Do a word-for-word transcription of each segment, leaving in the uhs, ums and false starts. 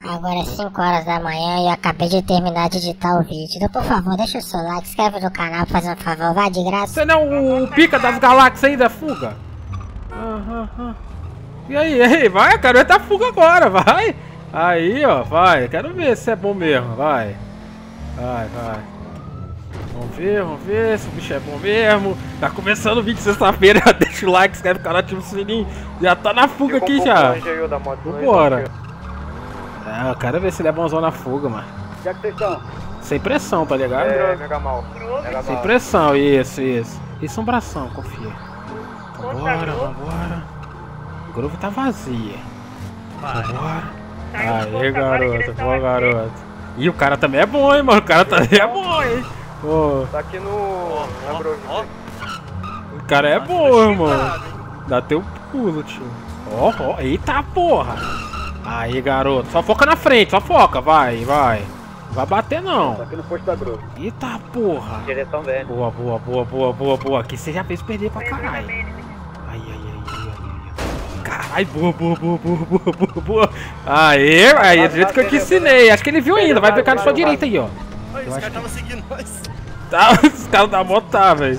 Agora é cinco horas da manhã e eu acabei de terminar de editar o vídeo. Então, por favor, deixa o seu like, se inscreve no canal, faz um favor, vai de graça. Você não é o pica das galáxias aí da fuga? Aham, aham. E aí, e aí, vai, quero ver a fuga agora, vai. Aí, ó, vai, quero ver se é bom mesmo, vai. Vai, vai. Vamos ver, vamos ver se o bicho é bom mesmo. Tá começando o vídeo sexta-feira, deixa o like, se inscreve no canal, ativa o sininho. Já tá na fuga aqui já. Vambora. É, eu quero ver se ele é bonzão na fuga, mano. Já que vocês estão? Sem pressão, tá ligado? É, mega mal. Mega Sem mal. pressão, isso, isso. Isso é um bração, confia. Vambora, vambora. O Groove tá vazia. Vambora. Aê, garoto, boa, garoto. Ih, o cara também é bom, hein, mano. O cara também é bom, hein. Oh. Tá aqui no... na Grove. O cara é bom, irmão. Dá teu pulo, tio. Ó, ó. Eita porra. Aí, garoto. Só foca na frente, só foca. Vai, vai. Não vai bater, não. Tá aqui no posto da Grove. Eita porra. Direção velha. Boa, boa, boa, boa, boa, boa. Aqui você já fez perder pra caralho. Ai, ai, ai, ai, ai. Caralho, boa, boa, boa, boa, boa, boa, boa. Aê, aí, do jeito que eu te ensinei. Acho que ele viu ainda. Vai pegar na sua direita aí, ó. Oi, os caras estavam seguindo nós. Tá, os caras da moto tá, velho.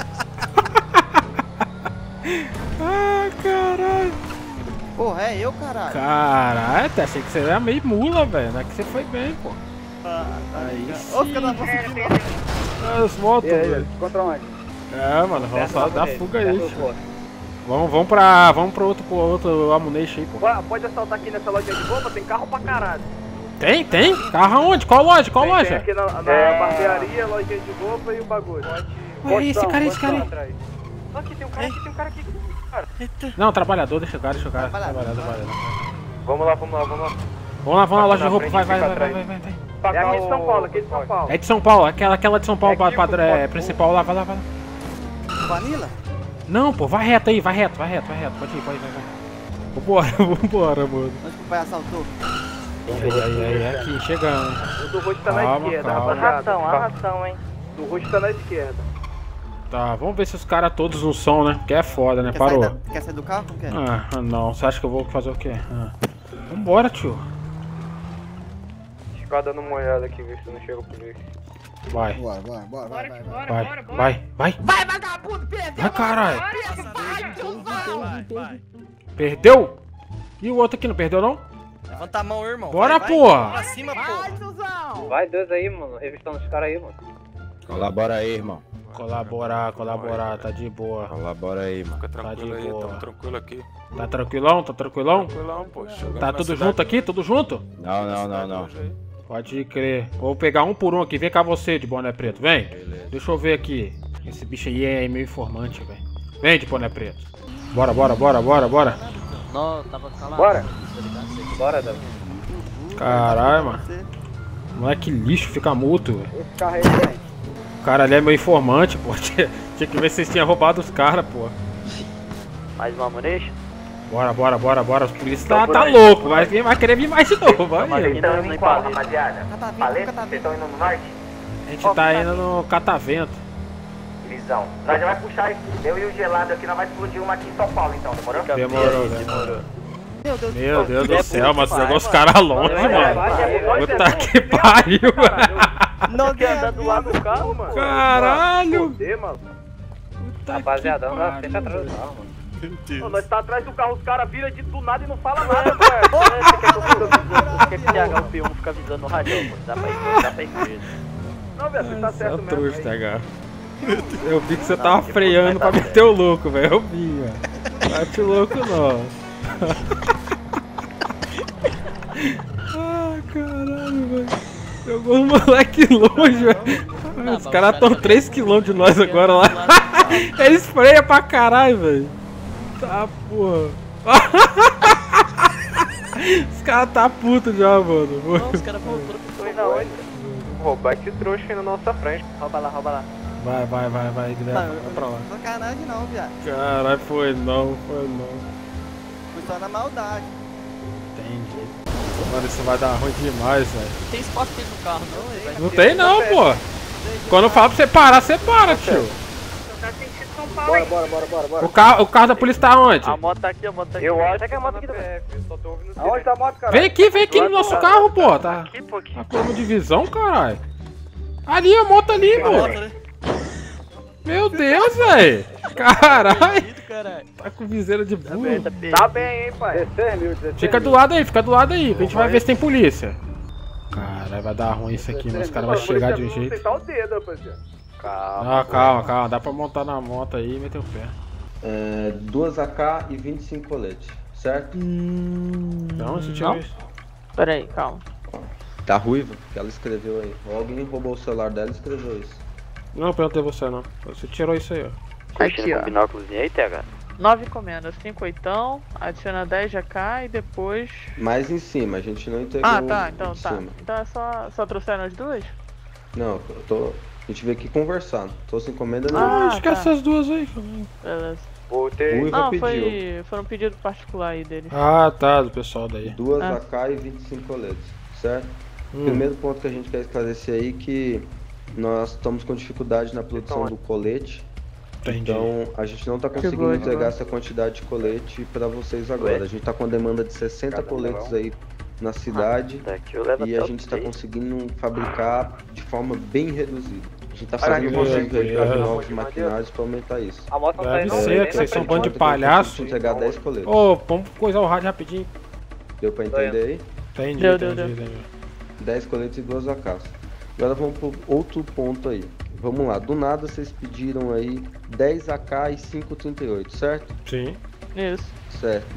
Ah, caralho. Porra, é eu, caralho. Caralho, até achei que você era meio mula, velho. Não é que você foi bem, pô. Ah, aí Ô, os caras estavam seguindo nós. As motos, velho. Contra onde? É, mano, vamos só dar fuga aí, tio. Vamos, vamos pra. Vamos pro outro, pro outro Ammunition aí, pô. Pode assaltar aqui nessa loja de roupa, tem carro pra caralho. Tem, tem? Carro aonde? Qual loja? Qual tem, loja? Tem aqui na, na é... barbearia, lojinha de roupa e o bagulho. Ué, esse cara, esse cara aí. Só que tem um cara aqui, tem um cara aqui. Cara. Não, trabalhador, deixa o cara, deixa o cara. Trabalhador, trabalhador. Vamos lá, vamos lá, vamos lá. Vamos lá, vamos na loja de roupa, vai, vai, vai, vai, vai, vai. É aqui de São Paulo, aqui de São Paulo. É de São Paulo, aquela, aquela de São Paulo, é padrão, é, principal lá, vai lá, vai lá. Vanilla? Não, pô, vai reto aí, vai reto, vai reto, vai reto, pode ir, pode ir, vai, vai. Vambora, vambora, mano. Onde que o pai assaltou? Aí, aí, aí, aqui, chegando. O do rosto tá Calma, na esquerda, calma. rapaziada. Arração, arração, hein. O do rosto tá na esquerda. Tá, vamos ver se os caras todos não são, né? Porque é foda, né? Quer Parou. Sair da... Quer sair do carro? Como que é? Ah, não. Você acha que eu vou fazer o quê? Ah. Vambora, tio. Ficar dando uma olhada aqui, ver se não chega por aí. Vai. Bora, bora, bora, vai, vai, vai. Vai, vai, vai. Vai, vagabundo, perdeu! Vai, caralho. Vai, vai. Perdeu? E o outro aqui não perdeu, não? Levanta a mão, irmão. Bora, vai, porra. Vai, pra cima, porra. Vai, dois aí, mano. Revistando os caras aí, mano. Colabora aí, irmão. Colaborar, colaborar, tá de boa. Colabora aí, mano. Fica Tá tranquilo de aí, boa. tamo tranquilo aqui. Tá tranquilão? Tá tranquilão? Tranquilão, pô. Chegando Tá na tudo cidade junto aqui? Tudo junto? Não, não, não, não. hoje aí. Pode crer. Vou pegar um por um aqui. Vem cá você de boné preto. Vem. Deixa eu ver aqui. Esse bicho aí é meio informante, velho. Vem de boné preto. Bora, bora, bora, bora, bora. Não, tava calado. Bora. Bora, Davi. Caralho, mano. Moleque lixo, fica mútuo, velho. Esse carro aí, velho. O cara ali é meu informante, pô. Tinha, tinha que ver se vocês tinham roubado os caras, pô. Mais uma munition? Bora, bora, bora, bora. Os polícia tá, tá louco. Vai, vai querer vir mais de novo. Vai aí. Então, em qual, rapaziada? Catavento, catavento. Vocês estão indo no norte? A gente tá indo no catavento. Visão. Nós já vai puxar isso. Eu e o gelado aqui, nós vai explodir uma aqui em São Paulo, então, demorou? Demorou, demorou. Meu Deus, Meu Deus É do céu, mas você vai, jogou os vai. caras longe, Vai, vai, mano. vai, Puta que pariu, Não Quer andar do lado do carro, mano? Caralho. Foder, mano. Puta rapaziada, que anda pariu. sempre atrás do carro, mano. Pô, nós tá atrás do carro, os caras viram de do nada e não falam nada, velho. Você quer que eu fique avisando? Você quer que o T H o P um fica avisando no rádio, mano? Dá pra ir, dá pra ir preso. Não, velho, você tá Você é certo um mesmo. trouxa, aí. T H. Eu vi que você Não, tava tipo, freando vai pra tá meter o louco, velho. Eu vi, velho. Bate o louco, não. Ah, caralho, velho. Jogou o moleque longe, velho. Os caras tão três quilômetros de nós agora lá. Eles freiam pra caralho, velho. Tá, porra. Os caras tá puto já, mano. Não, os caras voltaram pro Foi na onde? Roubar esse trouxa aí na nossa frente. Rouba lá, rouba lá. Vai, vai, vai, vai, Guilherme. Vai pra lá. Sacanagem não, viado. Caralho, foi não, foi não. Foi só na maldade. Entendi. Mano, isso vai dar ruim demais, velho. Não tem espaço pra ir no carro, não, velho. Não tem não, pô. Quando eu falo pra você parar, você para, tio. O cara tem que ser São São Paulo. Bora, bora, bora, bora, bora. O carro, o carro da polícia tá onde? A moto tá aqui, a moto tá aqui. Eu acho que é a moto aqui também. Aonde tá a moto, cara? Vem aqui, vem aqui no nosso carro, pô. Tá. Aqui, pô, aqui. Tá com uma divisão, caralho. Ali, a moto ali, mano. Meu Deus, velho. Caralho. Tá com viseira de burro. Tá bem, hein, pai. Fica do lado aí, fica do lado aí, que a gente vai ver se tem polícia. Caralho, vai dar ruim isso aqui, mano. Os caras vão chegar de um jeito. Tá o dedo, rapaziada. Calma. Ah, calma, calma. Dá pra montar na moto aí e meter o pé. É, duas A K e vinte e cinco coletes, certo? Não, você tirou isso. Pera aí, calma. Tá ruiva, que ela escreveu aí. Alguém roubou o celular dela e escreveu isso. Não, eu perguntei você não. Você tirou isso aí, ó. Aqui, ó. Binóculos aí, Tega. nove encomendas, cinco oitão, adiciona dez A K e depois... Mais em cima, a gente não entregou Ah, tá, então de tá. cima. Então é só, só trouxeram as duas? Não, eu tô... A gente veio aqui conversar, trouxe encomenda Ah, nenhuma. Ah, esquece tá. essas duas aí. Beleza. Voltei. Ruiva Não, pediu. foi... foram pedidos particular aí deles. Ah, tá, do pessoal daí. Duas Ah. A K e vinte e cinco coletes, certo? Hum. Primeiro ponto que a gente quer esclarecer aí que nós estamos com dificuldade na produção do colete. Entendi. Então a gente não está conseguindo boa, entregar boa. essa quantidade de colete para vocês agora. A gente está com demanda de sessenta coletes aí na cidade Daqui eu levo e até a o gente está seis. conseguindo fabricar de forma bem reduzida. A gente está Caraca, fazendo eu vou possível aí para ver. novos maquinários para aumentar isso. A moto não tá Deve indo ser, bem, que vocês né? são um bando de Enquanto palhaço. a gente entregar dez coletes. Ô, vamos coisar o rádio rapidinho. Deu para entender aí? Entendi, Deu, deu, entendi, deu. entendi. dez coletes e duas A Ks. Agora vamos para outro ponto aí. Vamos lá, do nada vocês pediram aí dez A K e cinco trinta e oito, certo? Sim. Isso. Certo.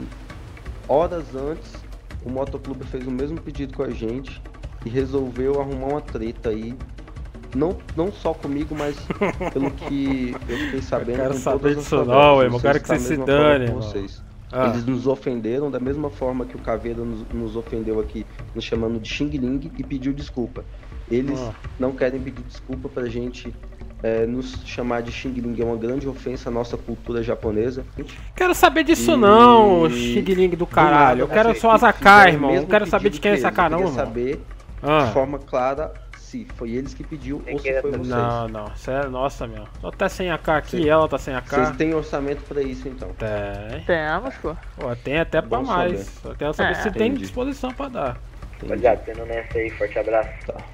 Horas antes, o Motoclube fez o mesmo pedido com a gente e resolveu arrumar uma treta aí. Não, não só comigo, mas pelo que eu fiquei sabendo. quero com saber todas as disso favelas. não, irmão. Vocês Quero que da você se mesma forma dane, com irmão. vocês. Ah. Eles nos ofenderam da mesma forma que o Caveira nos, nos ofendeu aqui, nos chamando de Xing Ling e pediu desculpa. Eles Ah. não querem pedir desculpa pra gente é, nos chamar de Xing Ling. É uma grande ofensa à nossa cultura japonesa. Quero saber disso E- não, Xing do caralho. Eu Do nada, quero vocês só as A K, fizeram o irmão. Não mesmo quero saber pedido de quem é que essa A K eles. não, Eu irmão. queria saber Ah. de forma clara se foi eles que pediu ou se foi vocês. Não, não. Sério, nossa, meu. Só tá sem A K aqui, ela tá sem A Vocês K. têm orçamento pra isso então? Tem. Temos, pô. Pô, tem até pra Bom mais. saber. Eu quero saber É. se tem Entendi. disposição pra dar. Rapaziada, tendo nessa aí, forte abraço.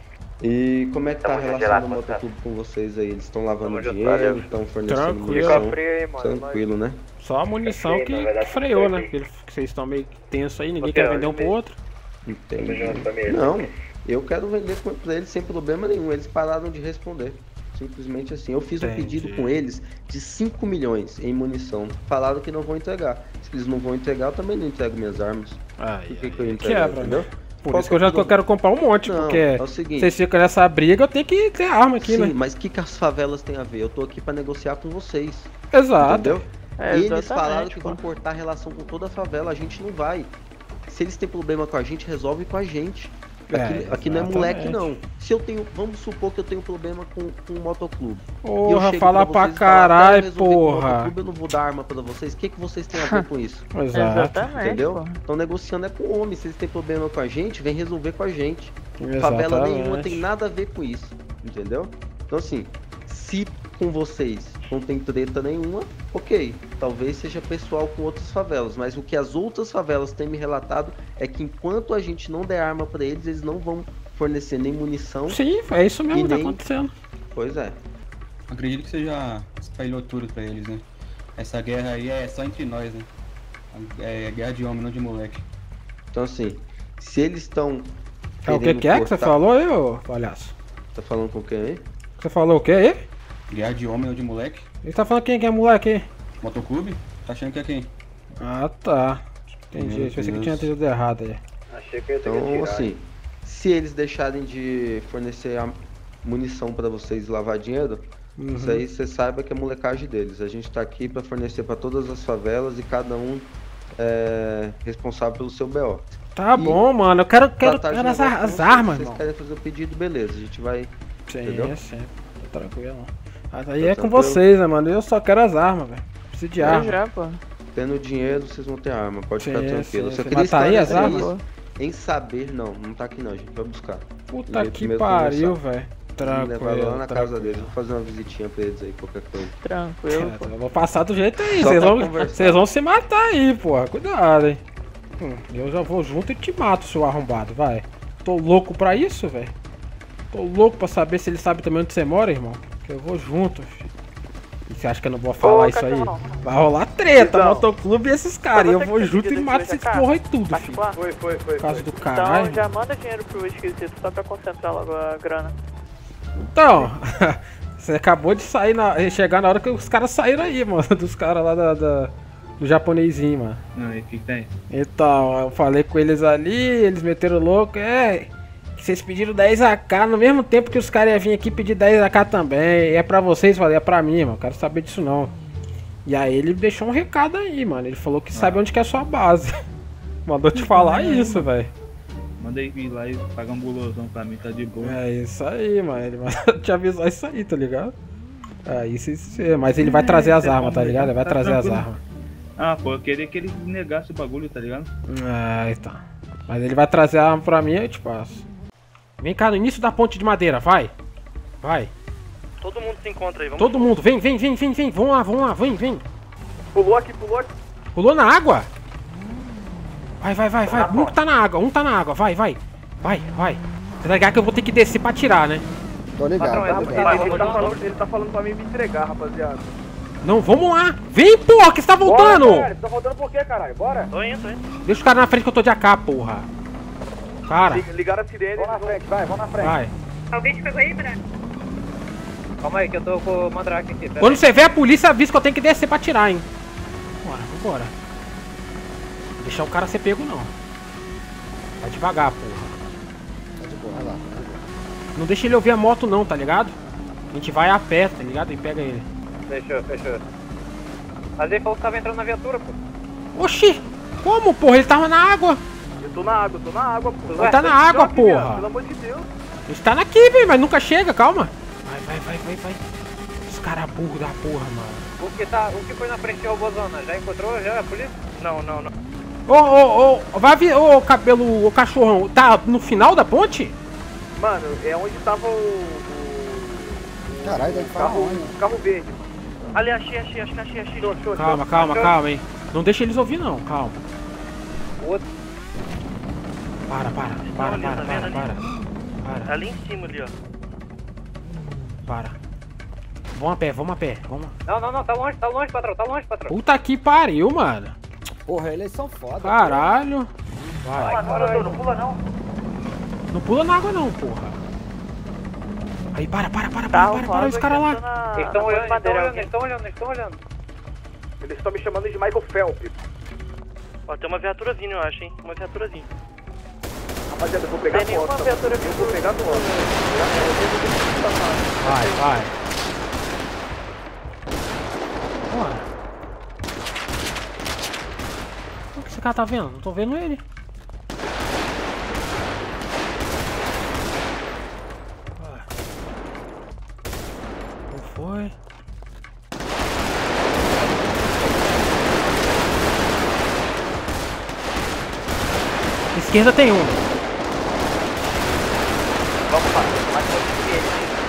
E como é que tá a Tamo junto, relação do Geraldo, Motoclube com vocês aí? Eles estão lavando Tamo junto, dinheiro, valeu. estão fornecendo Tranquilo. munição? Fica frio aí, mano. Tranquilo, né? Só a munição Sei, que, não vai dar que tudo freou, certo né? aí. Porque ele- que vocês estão meio tenso aí, ninguém Ô, quer Theo, vender um eu pro vi. outro. Entendi. Tamo junto, família. Não, eu quero vender com- pra eles sem problema nenhum. Eles pararam de responder. Simplesmente assim. Eu fiz um Entendi. pedido com eles de cinco milhões em munição. Falaram que não vão entregar. Se eles não vão entregar, eu também não entrego minhas armas. Aí, Por que, aí, que eu ia entregar, quebra, entendeu? né? Por Qual isso que eu já que é o quero comprar um monte, Não, porque é o seguinte. vocês ficam nessa briga, eu tenho que ter arma aqui, Sim, né? mas o que, que as favelas têm a ver? Eu tô aqui pra negociar com vocês. Exato. Entendeu? É, Eles exatamente, falaram que pô. vão cortar a relação com toda a favela, a gente não vai. Se eles têm problema com a gente, resolve com a gente. Aqui, É, aqui não é exatamente. moleque, não. Se eu tenho. Vamos supor que eu tenho problema com, com o motoclube. E eu Porra, chego fala pra pra vocês e falo, "Até eu caralho, resolver com o porra. motoclube, eu não vou dar arma pra vocês. O que, que vocês têm a ver com isso? Exato. Exatamente, Entendeu? pô. Estão negociando é com o homem. Se eles têm problema com a gente, vem resolver com a gente. Favela nenhuma Exatamente. tem nada a ver com isso, entendeu? Então assim, se com vocês não tem treta nenhuma, ok, talvez seja pessoal com outras favelas, mas o que as outras favelas têm me relatado é que enquanto a gente não der arma pra eles, eles não vão fornecer nem munição. Sim, é isso mesmo E que tá nem- acontecendo. Pois é. Acredito que você já espalhou tudo pra eles, né? Essa guerra aí é só entre nós, né? É guerra de homem, não de moleque. Então assim, se eles estão É, o que que é que você falou aí, ô palhaço? Tá falando com quem aí? Você falou o que aí? Guerra de homem, não de moleque. Ele tá falando quem que é moleque aí? Motoclube? Tá achando que é quem? Ah, tá. Entendi. Meu Pensei que Deus. tinha entendido errado aí. Achei que eu ia ter que Então, tirar. assim, se eles deixarem de fornecer a munição pra vocês e lavar dinheiro, Uhum. isso aí você saiba que é molecagem deles. A gente tá aqui pra fornecer pra todas as favelas e cada um é responsável pelo seu B O. Tá E bom, mano. Eu quero, quero, Tratar de quero as, negócio com as vocês, armas, Se irmão. vocês querem fazer o pedido, beleza. A gente vai. Sim, entendeu? sim. Tá tranquilo. Mas aí Tá é com tranquilo. vocês, né, mano? Eu só quero as armas, velho. Preciso de Eu arma. já, pô. Tendo dinheiro, vocês vão ter arma. Pode ficar Sim, tranquilo. sim, Só sim. queria Mas tá aí as esclarecer armas? isso em saber. Não, não tá aqui não. A gente vai buscar. Puta Jeito que primeiro pariu, conversar. velho. Levar lá Tranquilo, na casa tranquilo. deles, vou fazer uma visitinha pra eles aí, qualquer coisa. Tranquilo. É, eu vou passar do jeito aí, Só vocês pra vão, conversar. vocês vão se matar aí, porra. Cuidado, hein. Hum, eu já vou junto e te mato, seu arrombado, vai. Tô louco pra isso, velho. Tô louco pra saber se ele sabe também onde você mora, irmão. Que eu vou junto, filho. E você acha que eu não vou falar Ô, isso aí? cachorrão. Vai rolar treta, Então, motoclube e esses caras. E eu você vou que junto decidiu e mato desse esses cara? porra e tudo, filho. Particular? Foi, foi, foi. Por causa foi. do caralho. Então já manda dinheiro pro esquisito só pra concentrar logo a grana. Então, você acabou de sair, na, chegar na hora que os caras saíram aí, mano. Dos caras lá da, da- do japonesinho, mano. Não, e o que que tem? Então, eu falei com eles ali, eles meteram louco, é. Que vocês pediram dez A K no mesmo tempo que os caras iam vir aqui pedir dez A K também. É pra vocês, falei, é pra mim, mano. Quero saber disso não. E aí ele deixou um recado aí, mano. Ele falou que sabe onde que é a sua base. Mandou te falar isso, velho. Manda aí vir lá e paga um bolosão pra mim, tá de boa. É isso aí, mano. Ele vai te avisar isso aí, tá ligado? Aí se, se, mas ele vai trazer as armas, tá ligado? Ele vai trazer as armas. Ah, pô, eu queria que ele negasse o bagulho, tá ligado? Ah, então. Mas ele vai trazer a arma pra mim e eu te passo. Vem cá no início da ponte de madeira, vai. Vai. Todo mundo se encontra aí, vamos. Todo mundo, vem, vem, vem, vem, vem. Vamos lá, vamos lá, vem, vem. Pulou aqui, pulou aqui. Pulou na água? Vai, vai, vai, vai. Um tá na água, um tá na água, vai, vai. Vai, vai. Você tá ligado que eu vou ter que descer pra tirar, né? Tô ligado. Patrão, tô ele, ligado. ele, ele tá falando, ele tá falando pra mim me entregar, rapaziada. Não, vamos lá. Vem, porra, que você tá voltando. Bora, caralho, tá voltando por quê, caralho? Bora. Tô indo, tô indo. Deixa o cara na frente que eu tô de A K, porra. Cara, Lig- Ligaram a sirene. Vamos na frente, vai, vamos na frente. vai. Alguém te pegou aí, Brad? Calma aí, que eu tô com o Mandrake aqui. pera Quando aí. você vê a polícia, avisa que eu tenho que descer pra tirar, hein. Bora, vambora. Não deixar o cara ser pego, não. Vai devagar, porra. Tá de boa, vai lá. Não deixa ele ouvir a moto, não, tá ligado? A gente vai a pé, tá ligado? E pega ele. Fechou, fechou. Mas ele falou que tava entrando na viatura, pô. Oxi! Como, porra? Ele tava na água. Eu tô na água, tô na água, pô. Ele tá na água, aqui, viado, porra. Pelo amor de Deus. Ele tá aqui, velho, mas nunca chega, calma. Vai, vai, vai, vai, vai. Os caras burros da porra, mano. O que, tá, o que foi na frente de Robozona? Já encontrou já a polícia? Não, não, não. Ô, ô, ô, vai vir, ô, cabelo, ô, cachorrão. Tá no final da ponte? Mano, é onde tava o. o Caralho, deve falar carro, onde? o carro verde. Ali, achei, achei, acho que achei, achei. Show, show, Calma, show. calma, Achou? calma, hein. Não deixa eles ouvir, não, calma. O outro. Para, para, para, ali, para, tá para, vendo para. Para, Ali em cima ali, ó. para. Vamos a pé, vamos a pé, vamos. Não, não, não, tá longe, tá longe, patrão, tá longe, patrão. Puta que pariu, mano. Porra, eles são foda. Caralho. Vai. Não, não pula não. Não pula na água não, porra. Aí, para, para, para, para, Carro para, para, rosa os caras que lá. entrou na- Eles estão na olhando, ponte de eles estão madeira, olhando, alguém. eles estão olhando, eles estão olhando. Eles estão me chamando de Michael Phelps. Ó, tem uma viatura vindo, eu acho, hein? Uma viatura vindo. Rapaziada, eu vou pegar Tem nenhuma foto. viatura Eu vou pegar foto. Vai, vai. Bora. O que esse cara tá vendo? Não tô vendo ele. Vai. Não foi. Esquerda tem um. Vamos lá, mais forte que ele.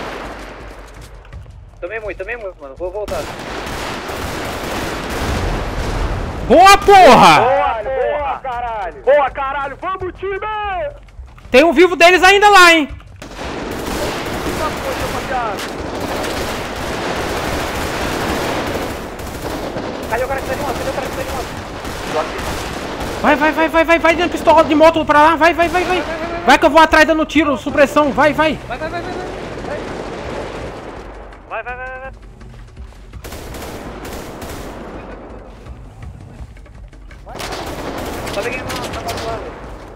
Tomei muito, tomei muito, mano. Vou voltar. Boa, porra! Boa, boa, caralho! Boa, caralho! Vamos, time! Tem um vivo deles ainda lá, hein? Eita porra, rapaziada! Cadê o cara que tá de moto? Cadê o cara que tá de moto? Tô aqui. Vai, vai, vai, vai, vai, vai dando pistola de moto pra lá, vai, vai, vai, vai. Vai que eu vou atrás dando tiro, supressão, vai, vai. Vai, vai, vai, vai, vai. Vai, vai, vai, vai, vai. Só peguei uma na moto lá, velho.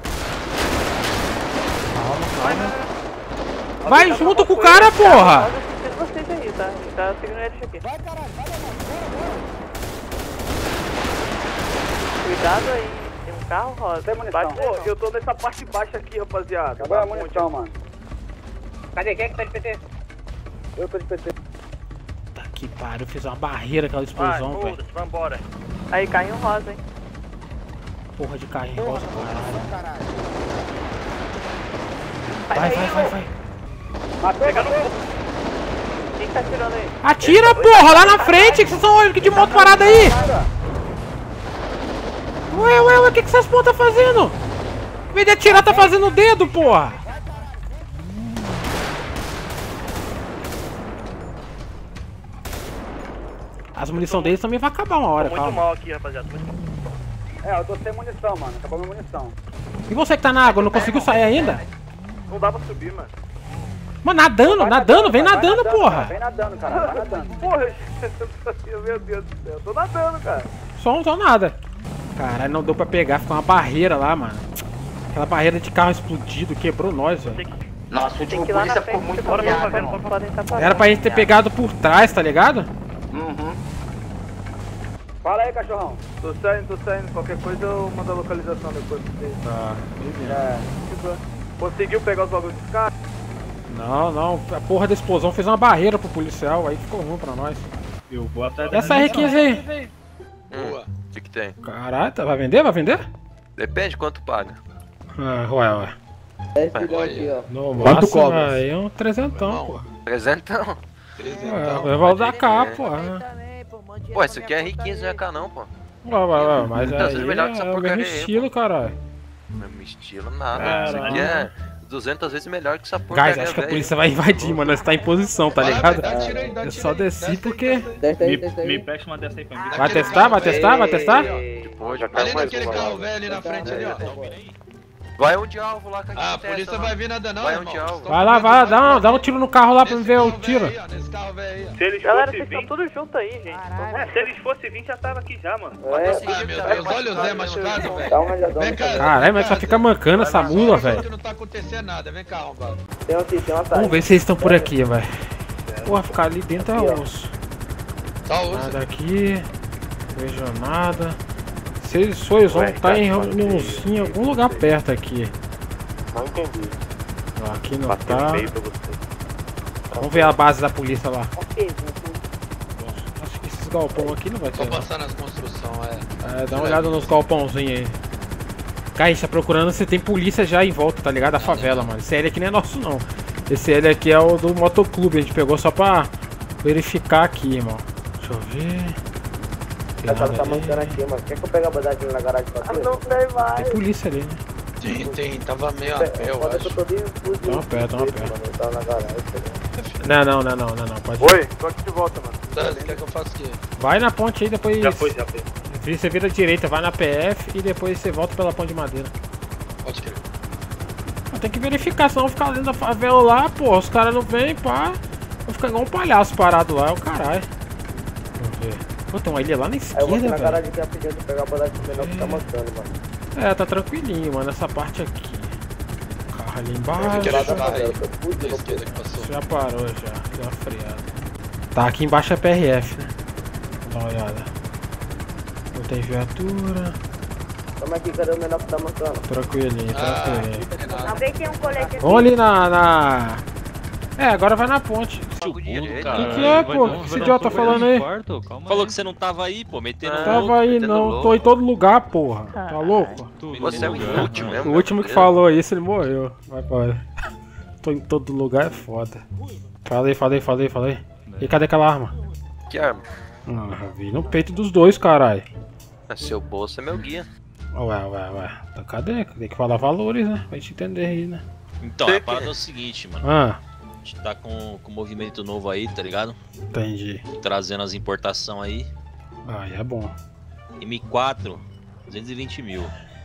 Vai, vai, vai. Vai junto com o cara, porra! Rosa assistindo vocês aí, tá? A gente tá seguindo eles aqui. Vai, caralho, vai, vai, bora, bora. Cuidado aí, tem um carro rosa. Bate Pô, eu tô nessa parte baixa aqui, rapaziada. Acabou a munição, mano. Cadê? Quem é que tá de P T? Eu tô de P T. Tá que pariu, fiz uma barreira aquela explosão, velho. vambora. Aí caiu um rosa, hein? Porra de carrinho Porra, rosa, caralho. caralho. Vai, vai, vai, vai. Matou, Pegando matou. Quem tá atirando aí? Atira, porra, lá na frente, que vocês estão olhando de moto parada aí. Ué, ué, ué, o que que essas porra tá fazendo? Em vez de atirar, tá fazendo o dedo, porra. As munição deles também vai acabar uma hora, Tô muito calma. mal aqui, rapaziada. Muito mal. É, eu tô sem munição, mano. Acabou minha munição. E você que tá na água, não conseguiu sair ainda? Não dá pra subir, mano. Mano, nadando, Vai nadando, vem vai nadando, cara, porra. Vem nadando, cara. Vai nadando. Porra, meu Deus do céu. Eu tô nadando, cara. Só, só nada. Caralho, não deu pra pegar, ficou uma barreira lá, mano. Aquela barreira de carro explodido, quebrou nós, velho. Nossa, o Tem último que ir lá na polícia frente, ficou muito bora pra viado, favela, irmão. podem estar parando. Era pra gente ter pegado por trás, tá ligado? Uhum. Fala aí, cachorrão. Tô saindo, tô saindo. Qualquer coisa eu mando a localização depois pra vocês. Tá. É. Conseguiu pegar os bagulhos dos caras? Não, não, a porra da explosão fez uma barreira pro policial, aí ficou ruim pra nós. Eu vou atrás E essa R quinze aí? Boa. O que que tem? Caralho, tá- vai vender? Vai vender? Depende quanto paga. Ah, ué, ué. dez Vai, milhões vai. aqui, ó. No Quanto máximo, cobra? aí é um trezentão, pô. Trezentão. É, vai da cá, pô. Pô, isso aqui é R quinze, não é cá não, pô. Ué, ué, ué, mas Muitas vezes aí melhor que essa é o porcaria mesmo aí, estilo, caralho. Mesmo estilo, nada. Caralho. Isso aqui é duzentas vezes melhor que essa porcaria, Guys, acho que a velho. polícia vai invadir, mano. Nós tá em posição, tá ligado? Dá tiro aí, dá Eu tiro só aí, desci desce aí, porque... Testa aí, Me, testa me aí. presta uma dessa aí pra mim. Vai testar, vai testar, vai testar? Depois, já Tá caiu mais naquele uma. carro velho ali na frente ali, ó. Vai um de alvo lá que a gente Ah, a testa, polícia não. vai vir nada não, Vai um irmão. de alvo. Vai lá, vai lá, dá um, dá um tiro no carro lá pra me ver o tiro. Aí, ó, nesse carro velho aí, ó. Se eles Galera, fossem vocês estão vir... tudo junto aí, gente. É, se eles fossem vir, já tava aqui já, mano. É, Ah, meu Deus, olha o Zé machucado, velho. dá uma olhada. Vem cá. Caralho, mas só fica mancando essa mula, Só velho. que não tá acontecendo nada, vem cá, arrombado. Tem um aqui, tem uma Vamos saída. ver se eles estão por aqui, velho. Porra, ficar ali dentro é Aqui, ó. osso. Só usa. Nada aqui. Vejo nada. Se eles for, eles vão estar em reuniãozinho em algum lugar perto aqui. Não entendi. Ó, aqui não Bateu tá. meio pra você. Vamos ver a base da polícia lá. Ok, Acho que esses galpão aqui não vai ter. Tô não. passando as construções, é. É, dá uma olhada nos galpãozinhos aí. Cara, a gente tá procurando se tem polícia já em volta, tá ligado? Da favela, mano. Esse L aqui não é nosso, não. Esse L aqui é o do motoclube. A gente pegou só pra verificar aqui, irmão. Deixa eu ver. Tem O cara nada tá ali. mancando aqui, mano. Quer que eu pegue a bandagem na garagem pra você? Não tem mais. Tem polícia ali, né? Tem, tem, tava meio a pé, eu Foda que eu acho. tô bem fudido. Tamo perto, tamo perto. Mano, eu tava na garagem, tá ligado? Não, não, não, não, não, não. Pode ir. Oi, tô aqui de volta, mano. Tá, você quer que eu faça o quê? Vai na ponte aí, depois. Já foi, já foi. Você vira à direita, vai na P F e depois você volta pela ponte de madeira. Pode crer. Mas tem que verificar, senão ficar dentro da favela lá, pô. Os caras não vêm, pá. Vou ficar igual um palhaço parado lá, é o caralho. Vamos ver. Pô, tem uma ilha lá na Aí eu vou aqui esquerda, na velho. garagem aqui rapidinho pra pegar a bandagem do menor que tá mancando, mano. É, tá tranquilinho, mano. Essa parte aqui. Carro ali Aquele embaixo. Lá da carro aí, favela, tô da fudido. esquerda que passou. Já parou já. Deu uma freada. Tá, aqui embaixo é P R F, né? Dá uma olhada. Não tem viatura. Tamo aqui, cadê o menor que tá mancando? Tranquilinho, Ah, tranquilinho. é nada. Alguém tem um colete aqui? Vamos ali na, na... É, agora vai na ponte. O O que, que é, pô? O que esse idiota tá falando aí? Falou que você não tava aí, pô, metendo Não louco. tava aí metendo não, louco. tô em todo lugar, porra. Tá louco? Você é o inútil mesmo. O último que falou isso, ele morreu. Vai, pai. Tô em todo lugar, é foda. Falei, falei, falei, falei. E cadê aquela arma? Que arma? Ah, vi no peito dos dois, caralho. É seu bolso, é meu guia. Ué, ué, ué. Então cadê? Tem que falar valores, né? Pra gente entender aí, né? Então, Sei a que- parada é o seguinte, mano. Ah, A gente tá com, com um movimento novo aí, tá ligado? entendi. Trazendo as importações aí. Aí é bom. M quatro, duzentos e vinte mil.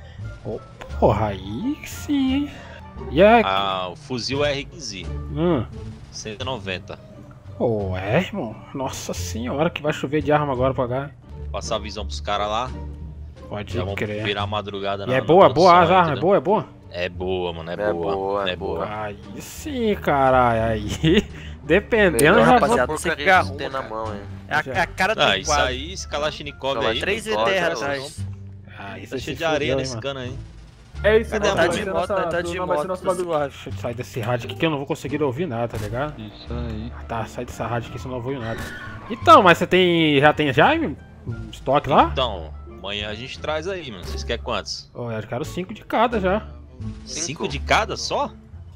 Porra, aí sim, hein? E é. Ah, o fuzil R quinze, Hum. cento e noventa. Pô, é, irmão. Nossa senhora, que vai chover de arma agora pra cá. Passar a visão pros caras lá. Pode Já vão crer. virar a madrugada E na é na boa, boa produção as aí, armas, é entendeu? boa, é boa? É boa, mano, é, É boa. boa, É é boa. Aí sim, caralho. Aí, dependendo, Melhor já rapaziada, vou... você que arruma, tem na mão, hein. É a, é a cara do Ah, isso quadro. aí, esse Kalashnikov Não, aí. Três Gosta, E T R gosta. atrás. Ah, isso Tá aí cheio se de areia fudeu, nesse hein, cano aí. É isso Cadê? mesmo, Tá vai de ser moto, nossa- tá de não vai ser moto, nosso bagulho. Deixa eu sair desse rádio aqui que eu não vou conseguir ouvir nada, tá ligado? Isso aí. Tá, sai dessa rádio aqui, senão eu não vou ouvir nada. Então, mas você tem. Já tem já um estoque lá? Então, amanhã a gente traz aí, mano. Vocês querem quantos? Oh, eu quero cinco de cada já. Cinco de cada só?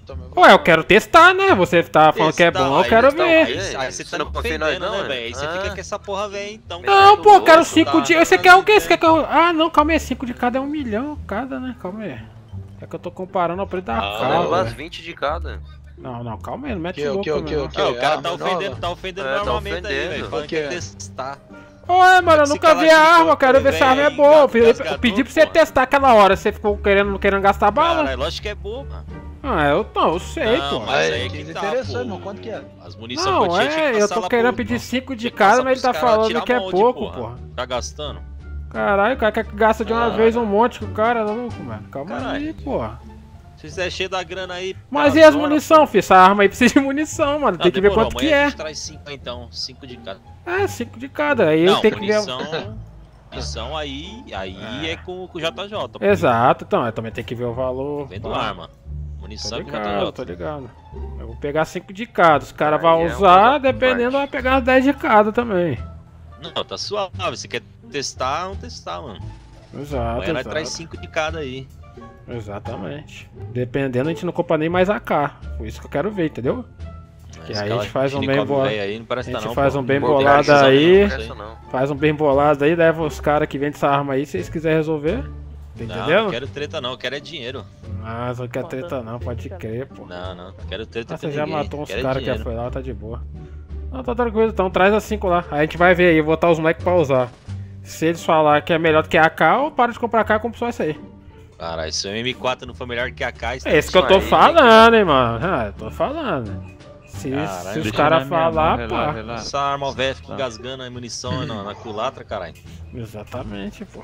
Ué, eu quero testar, né? Você tá falando que é bom, eu quero ver. Aí, aí você tá não defendendo, né, velho? Aí você fica com essa porra velho, então. Não, pô, eu quero cinco de... Você quer o quê? Você quer que eu... Ah, não, calma aí, cinco de cada é um milhão cada, né? Calma aí. É que eu tô comparando o preço da Ah, cara. umas vinte de cada. Não, não, calma aí, não mete Que, louco, que, não. que, que, o cara tá ofendendo, tá ofendendo É, tá normalmente aí, ofendendo. velho. Falando O que quê? quer testar. Ué, mano, eu Esse nunca vi a Kalashnikov arma, eu quero ver se a arma é velho, boa. Eu pedi- gasgador, eu pedi pra você testar aquela hora, você ficou querendo, querendo gastar bala? Cara, lógico que é boa, mano. Ah, eu não, eu sei, Não, pô. mas aí é que tá, pô. não, quanto que é? As munições que eu Não, tinha, tinha que é, eu passar tô lá querendo pro- pedir cinco de tinha que cada, passar mas ele pros tá caras falando tirar que é molde, pouco, porra. Tá gastando? Caralho, o cara quer que gasta de uma Ah. vez um monte, que o cara é louco, mano. Calma Caralho. aí, porra. Se fizer cheio da grana aí... Mas tá e as zona, munição, filho? Essa arma aí precisa de munição, mano. Não, Tem que ver demorou, quanto que amanhã a é. gente traz cinco então, cinco de cada. É, cinco de cada. Aí eu Não, tenho que ver. munição, munição aí, aí é, com, com o J J. pô. Exato, então, eu também tenho que ver o valor. Vendo Pá. arma. Tô Munição com o ligado, J tô J. ligado. Eu vou pegar cinco de cada. Os caras vão Aí é usar, uma dependendo, vai pegar umas dez de cada também. Não, tá suave. Se quer testar, vamos testar, mano. Exato, Amanhã nós exato. traz cinco de cada aí. Exatamente. Dependendo, a gente não compra nem mais A K. Por isso que eu quero ver, entendeu? Que Esse aí a gente cara faz um bem Kalashnikov bolado. velho aí não A presta gente não, faz pô. um bem Pô, bolado cara, aí. não presta não. Faz um bem bolado aí, leva os caras que vendem essa arma aí, se vocês quiserem resolver. Tá Não, entendendo? não quero treta não, eu quero é dinheiro. Ah, não quer treta não, pode crer, pô. Não, não, quero treta Ah, com você já ninguém, matou uns quero é caras que já dinheiro. foi lá, tá de boa. Não, tá tranquilo, então traz as cinco lá. Aí a gente vai ver aí, botar os moleques pra usar. Se eles falar que é melhor do que a AK, eu paro de comprar A K e compro só essa aí. Caralho, se o M quatro não for melhor que a K, É isso que eu tô falando, hein, mano. Ah, eu tô falando. Se, Caralho, se os deixa caras na minha falar, mão, pá. relaxa, relaxa. Essa arma velha fica engasgando a munição na, na culatra, caralho. Exatamente, pô.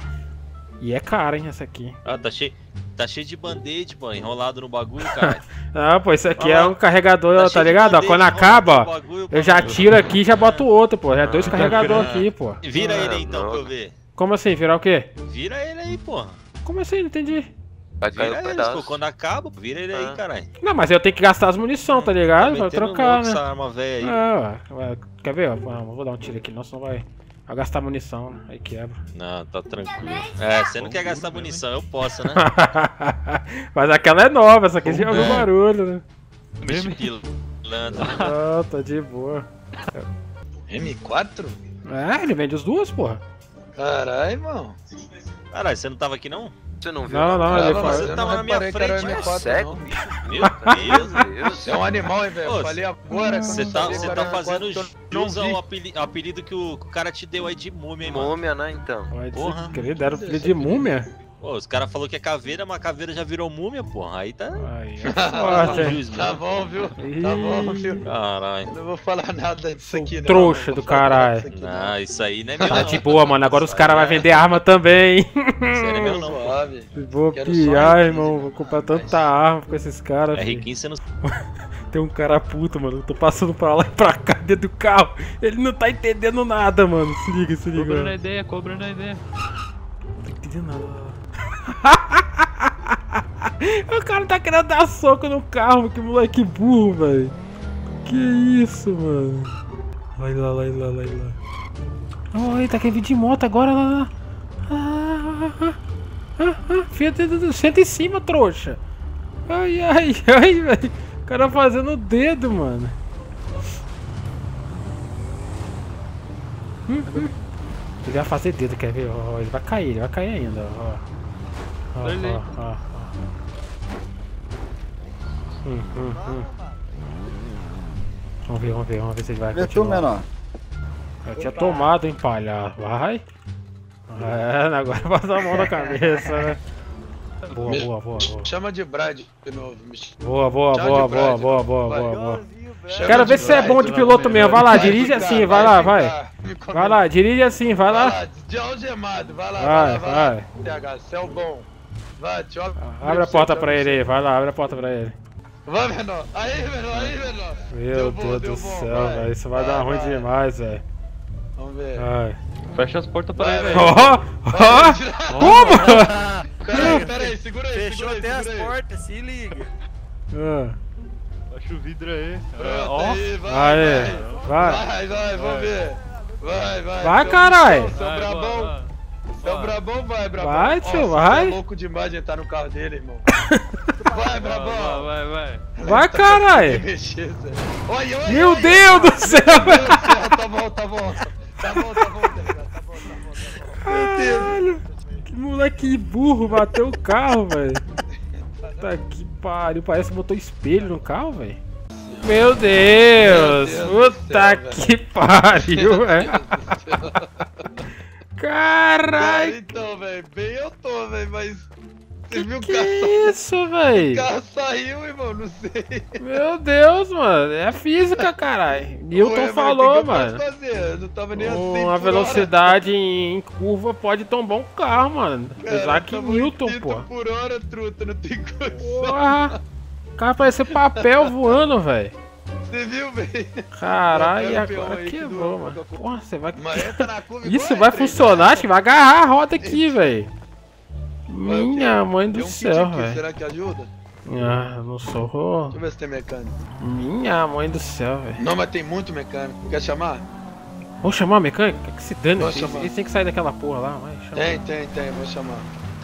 E é cara, hein, essa aqui. Ah, tá cheio, tá cheio de band-aid, pô, enrolado no bagulho, caralho. Ah, pô, isso aqui Olha é lá. um carregador, Tá tá, cheio de ligado? Ó, band-aid, quando enrolado acaba, no ó, bagulho, eu já tiro aqui e já boto o outro, pô. Já é dois Ah, carregadores tá. aqui, pô. Vira ele aí então pra eu ver. Como assim, virar o quê? Vira ele aí, porra. Como assim? Não entendi. Vai cair Vira um ele, pedaço. pô, quando acaba, vira ele aí, caralho. Não, mas eu tenho que gastar as munição, tá ligado? Pra metendo trocar, louco né? essa arma velha aí. Ah, ué, quer ver? Ó, não vou dar um tiro aqui, não, senão vai, vai gastar munição, né? Aí quebra. Não, tá tranquilo. É, você não quer gastar munição, eu posso, né? Mas aquela é nova, essa aqui já ouviu É. barulho, né? Bicho pilantra. Ah, tá de boa. M quatro? É, ele vende as duas, porra. Caralho, irmão. Caralho, você não tava aqui não? Você não viu? Não, não, Ah, ele mas fala. eu Você não tava na minha reparei que era frente, M né? quatro, Cego, não. bicho. Meu Deus. Você é um animal, hein, velho? Ô, Falei agora. Você quando tá, falei você que tá era M quatro, fazendo que eu não jus vi. ao apeli- apelido que o, que o cara te deu aí de múmia, hein, mano? Múmia, né, então. Vai Porra. dizer, deram filho de múmia? Pô, os caras falaram que é caveira, mas a caveira já virou múmia, porra. Aí tá... Aí é forte, hein? Juiz, Tá mesmo. bom, viu? Tá Ih. bom, viu? Caralho. Não vou falar nada disso aqui, não. Trouxa Não vou do falar nada caralho. disso aqui, não. Não, isso aí não é meu Tá não. de boa, mano. Agora os caras vão vender arma também. Isso aí não é meu não, pô. Suave. Vou Quero só piar, R quinze, irmão. Vou comprar tanta arma com esses caras. R filho. quinze você não... Tem um cara puto, mano. Eu tô passando pra lá e pra cá dentro do carro. Ele não tá entendendo nada, mano. Se liga, se liga. Cobrando a mano. ideia, cobrando a ideia. Não tô entendendo nada. O cara tá querendo dar soco no carro. Que moleque burro, velho. Que isso, mano. Vai lá, vai lá, vai lá. Oh, ele tá querendo vir de moto agora. Lá, lá. Ah, ah, ah, ah. Filha, senta em cima, trouxa. Ai, ai, ai, velho. O cara fazendo o dedo, mano. Hum, hum. Ele vai fazer dedo, quer ver? Ó, ele vai cair, ele vai cair ainda. Ó, ó, ó, ó, ó. Hum, hum, hum. Vamos ver, vamos ver, vamos ver se ele vai Vê tu, continuar. menor. Eu tinha tomado, hein, palhaço. Vai. É, agora bota a mão na cabeça, né? Boa, Me- boa, boa, boa. Chama de Brad de novo. me ch- Boa, boa, Chama boa, de boa, Brad, boa, boa, vai. boa, boa. Chama Quero de ver se você é Brad bom de novamente. piloto mesmo. Vai lá, Vai dirige ficar, assim, vai lá, vai. ficar. Me comenta. Vai lá, dirige assim, vai Vai lá. lá, de algemado. Vai lá, Vai, vai lá, vai lá. vai. T H, você é o bom. Vai, te olha. Abre a porta pra ele aí, vai lá, abre a porta pra ele. Vai, menor. Aí, menor, aí, menor. Meu Deu bom, Deus deu do bom, céu, vai. velho. Isso vai Vai, dar ruim vai. demais, velho. Vamos ver. Vai. Fecha as portas pra Vai, ele, vai. velho. Ó, ó, como? Peraí, peraí, segura aí, Fechou segura aí, até as segura aí. portas, se liga. Ah. Baixa o vidro aí. Pronto, Ó. aí, vai, Aí, vai. vai, vai, vamos ver. Vai, vai. Vai, seu carai. bichão, Seu Vai, brabão. vai, vai. É o Brabão, vai, Brabão. Vai, tio, Nossa, vai. você é louco demais de entrar no carro dele, irmão. Vai, Brabão. Vai, vai. Vai, caralho. Olha, olha, Meu olha. Deus do céu. Meu Deus do céu, tá bom, tá bom. Tá bom, tá bom, tá ligado? Tá bom, tá bom, tá bom. Caralho. Que moleque burro, bateu o carro, velho. Puta que pariu, parece que botou espelho no carro, velho. Meu Deus, Meu Deus puta céu, que pariu, velho. Caralho. Então, velho, bem eu tô, velho, mas... Você viu o Que carro? isso, O velho? carro saiu, irmão, não sei. Meu Deus, mano, é física, caralho. Newton Ué, falou, mas o que que eu mano. posso fazer? Eu não tava nem assim Uma por velocidade em curva pode tombar um carro, mano. hora. Isaac Cara, Newton, tava pô. por hora, truta, não tem condição. Porra. O cara parece papel voando, velho. Você viu, velho? Caralho, e Bota o peão agora aí que quebrou, do- mano. Porra, você vai. Mas entra na curva igual Isso é, vai trem, funcionar, acho que vai agarrar a roda aqui, velho. Vai o quê? Minha mãe do Tem um kit céu, aqui, velho. será que ajuda? Ah, não sou. Deixa eu ver se tem mecânico. Minha mãe do céu, velho. Não, mas tem muito mecânico. Quer chamar? Vamos chamar o mecânico? Que se dane, Vou eles, chamar. eles têm que sair daquela porra lá, vai. Chama. Tem, tem, tem, vou chamar.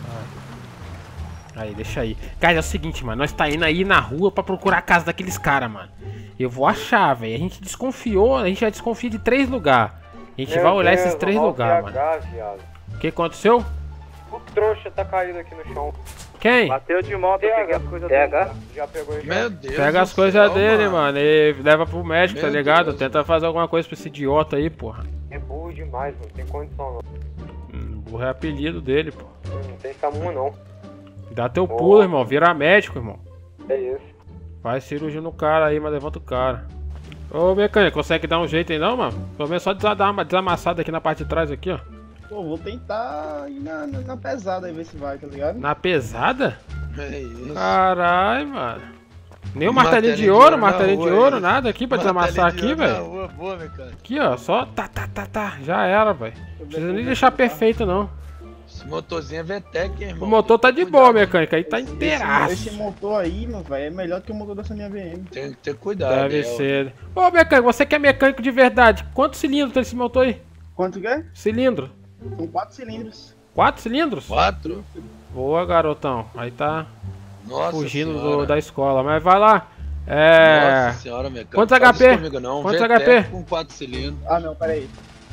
Aí, deixa aí. Cara, é o seguinte, mano. Nós tá indo aí na rua pra procurar a casa daqueles caras, mano. Eu vou achar, velho. A gente desconfiou, a gente já desconfia de três lugares. A gente Meu vai olhar Deus, esses três olha o lugares, P H, mano. viado. O que aconteceu? O trouxa tá caído aqui no chão. Quem? Bateu de moto, eu peguei as coisas dele. Já pegou ele. Meu Deus. Pega as do coisas céu, dele, mano. E leva pro médico, Meu tá ligado? Deus. Tenta fazer alguma coisa pra esse idiota aí, porra. É burro demais, mano. Tem condição não. Hum, burro é apelido dele, pô. Não tem SAMU não. Dá teu pulo, irmão. Vira médico, irmão. É isso. Faz cirurgia no cara aí, mas levanta o cara. Ô, mecânico, consegue dar um jeito aí não, mano? Pelo menos só dar uma desamassada aqui na parte de trás aqui, ó. Pô, vou tentar ir na, na, na pesada aí, ver se vai, tá ligado? Na pesada? É isso. Caralho, mano. Nem o martelinho Martelinho de de ouro, ouro na martelinho de rua, ouro, isso. nada aqui pra desamassar aqui, Martelinho de ouro velho. na rua, boa, mecânico. Aqui, ó, só tá, tá, tá, tá. Já era, velho. Não precisa nem deixar perfeito, não. Esse motorzinho é V TEC, hein, irmão. O motor tá de Cuidado. boa, mecânico. Aí tá Esse, inteiraço. esse motor aí, meu velho, é melhor do que o motor dessa minha V M. Tem que ter cuidado. Deve é, ser. Ô, mecânico, você que é mecânico de verdade. Quantos cilindros tem esse motor aí? Quanto que é? Cilindro. São quatro cilindros. Quatro cilindros? Quatro? Boa, garotão. Aí tá Nossa fugindo do- senhora. da escola. Mas vai lá. É. Nossa senhora, mecânico. Quantos Faz isso H P? comigo, não. Quantos V TEC H P? com quatro cilindros. Ah, não, peraí.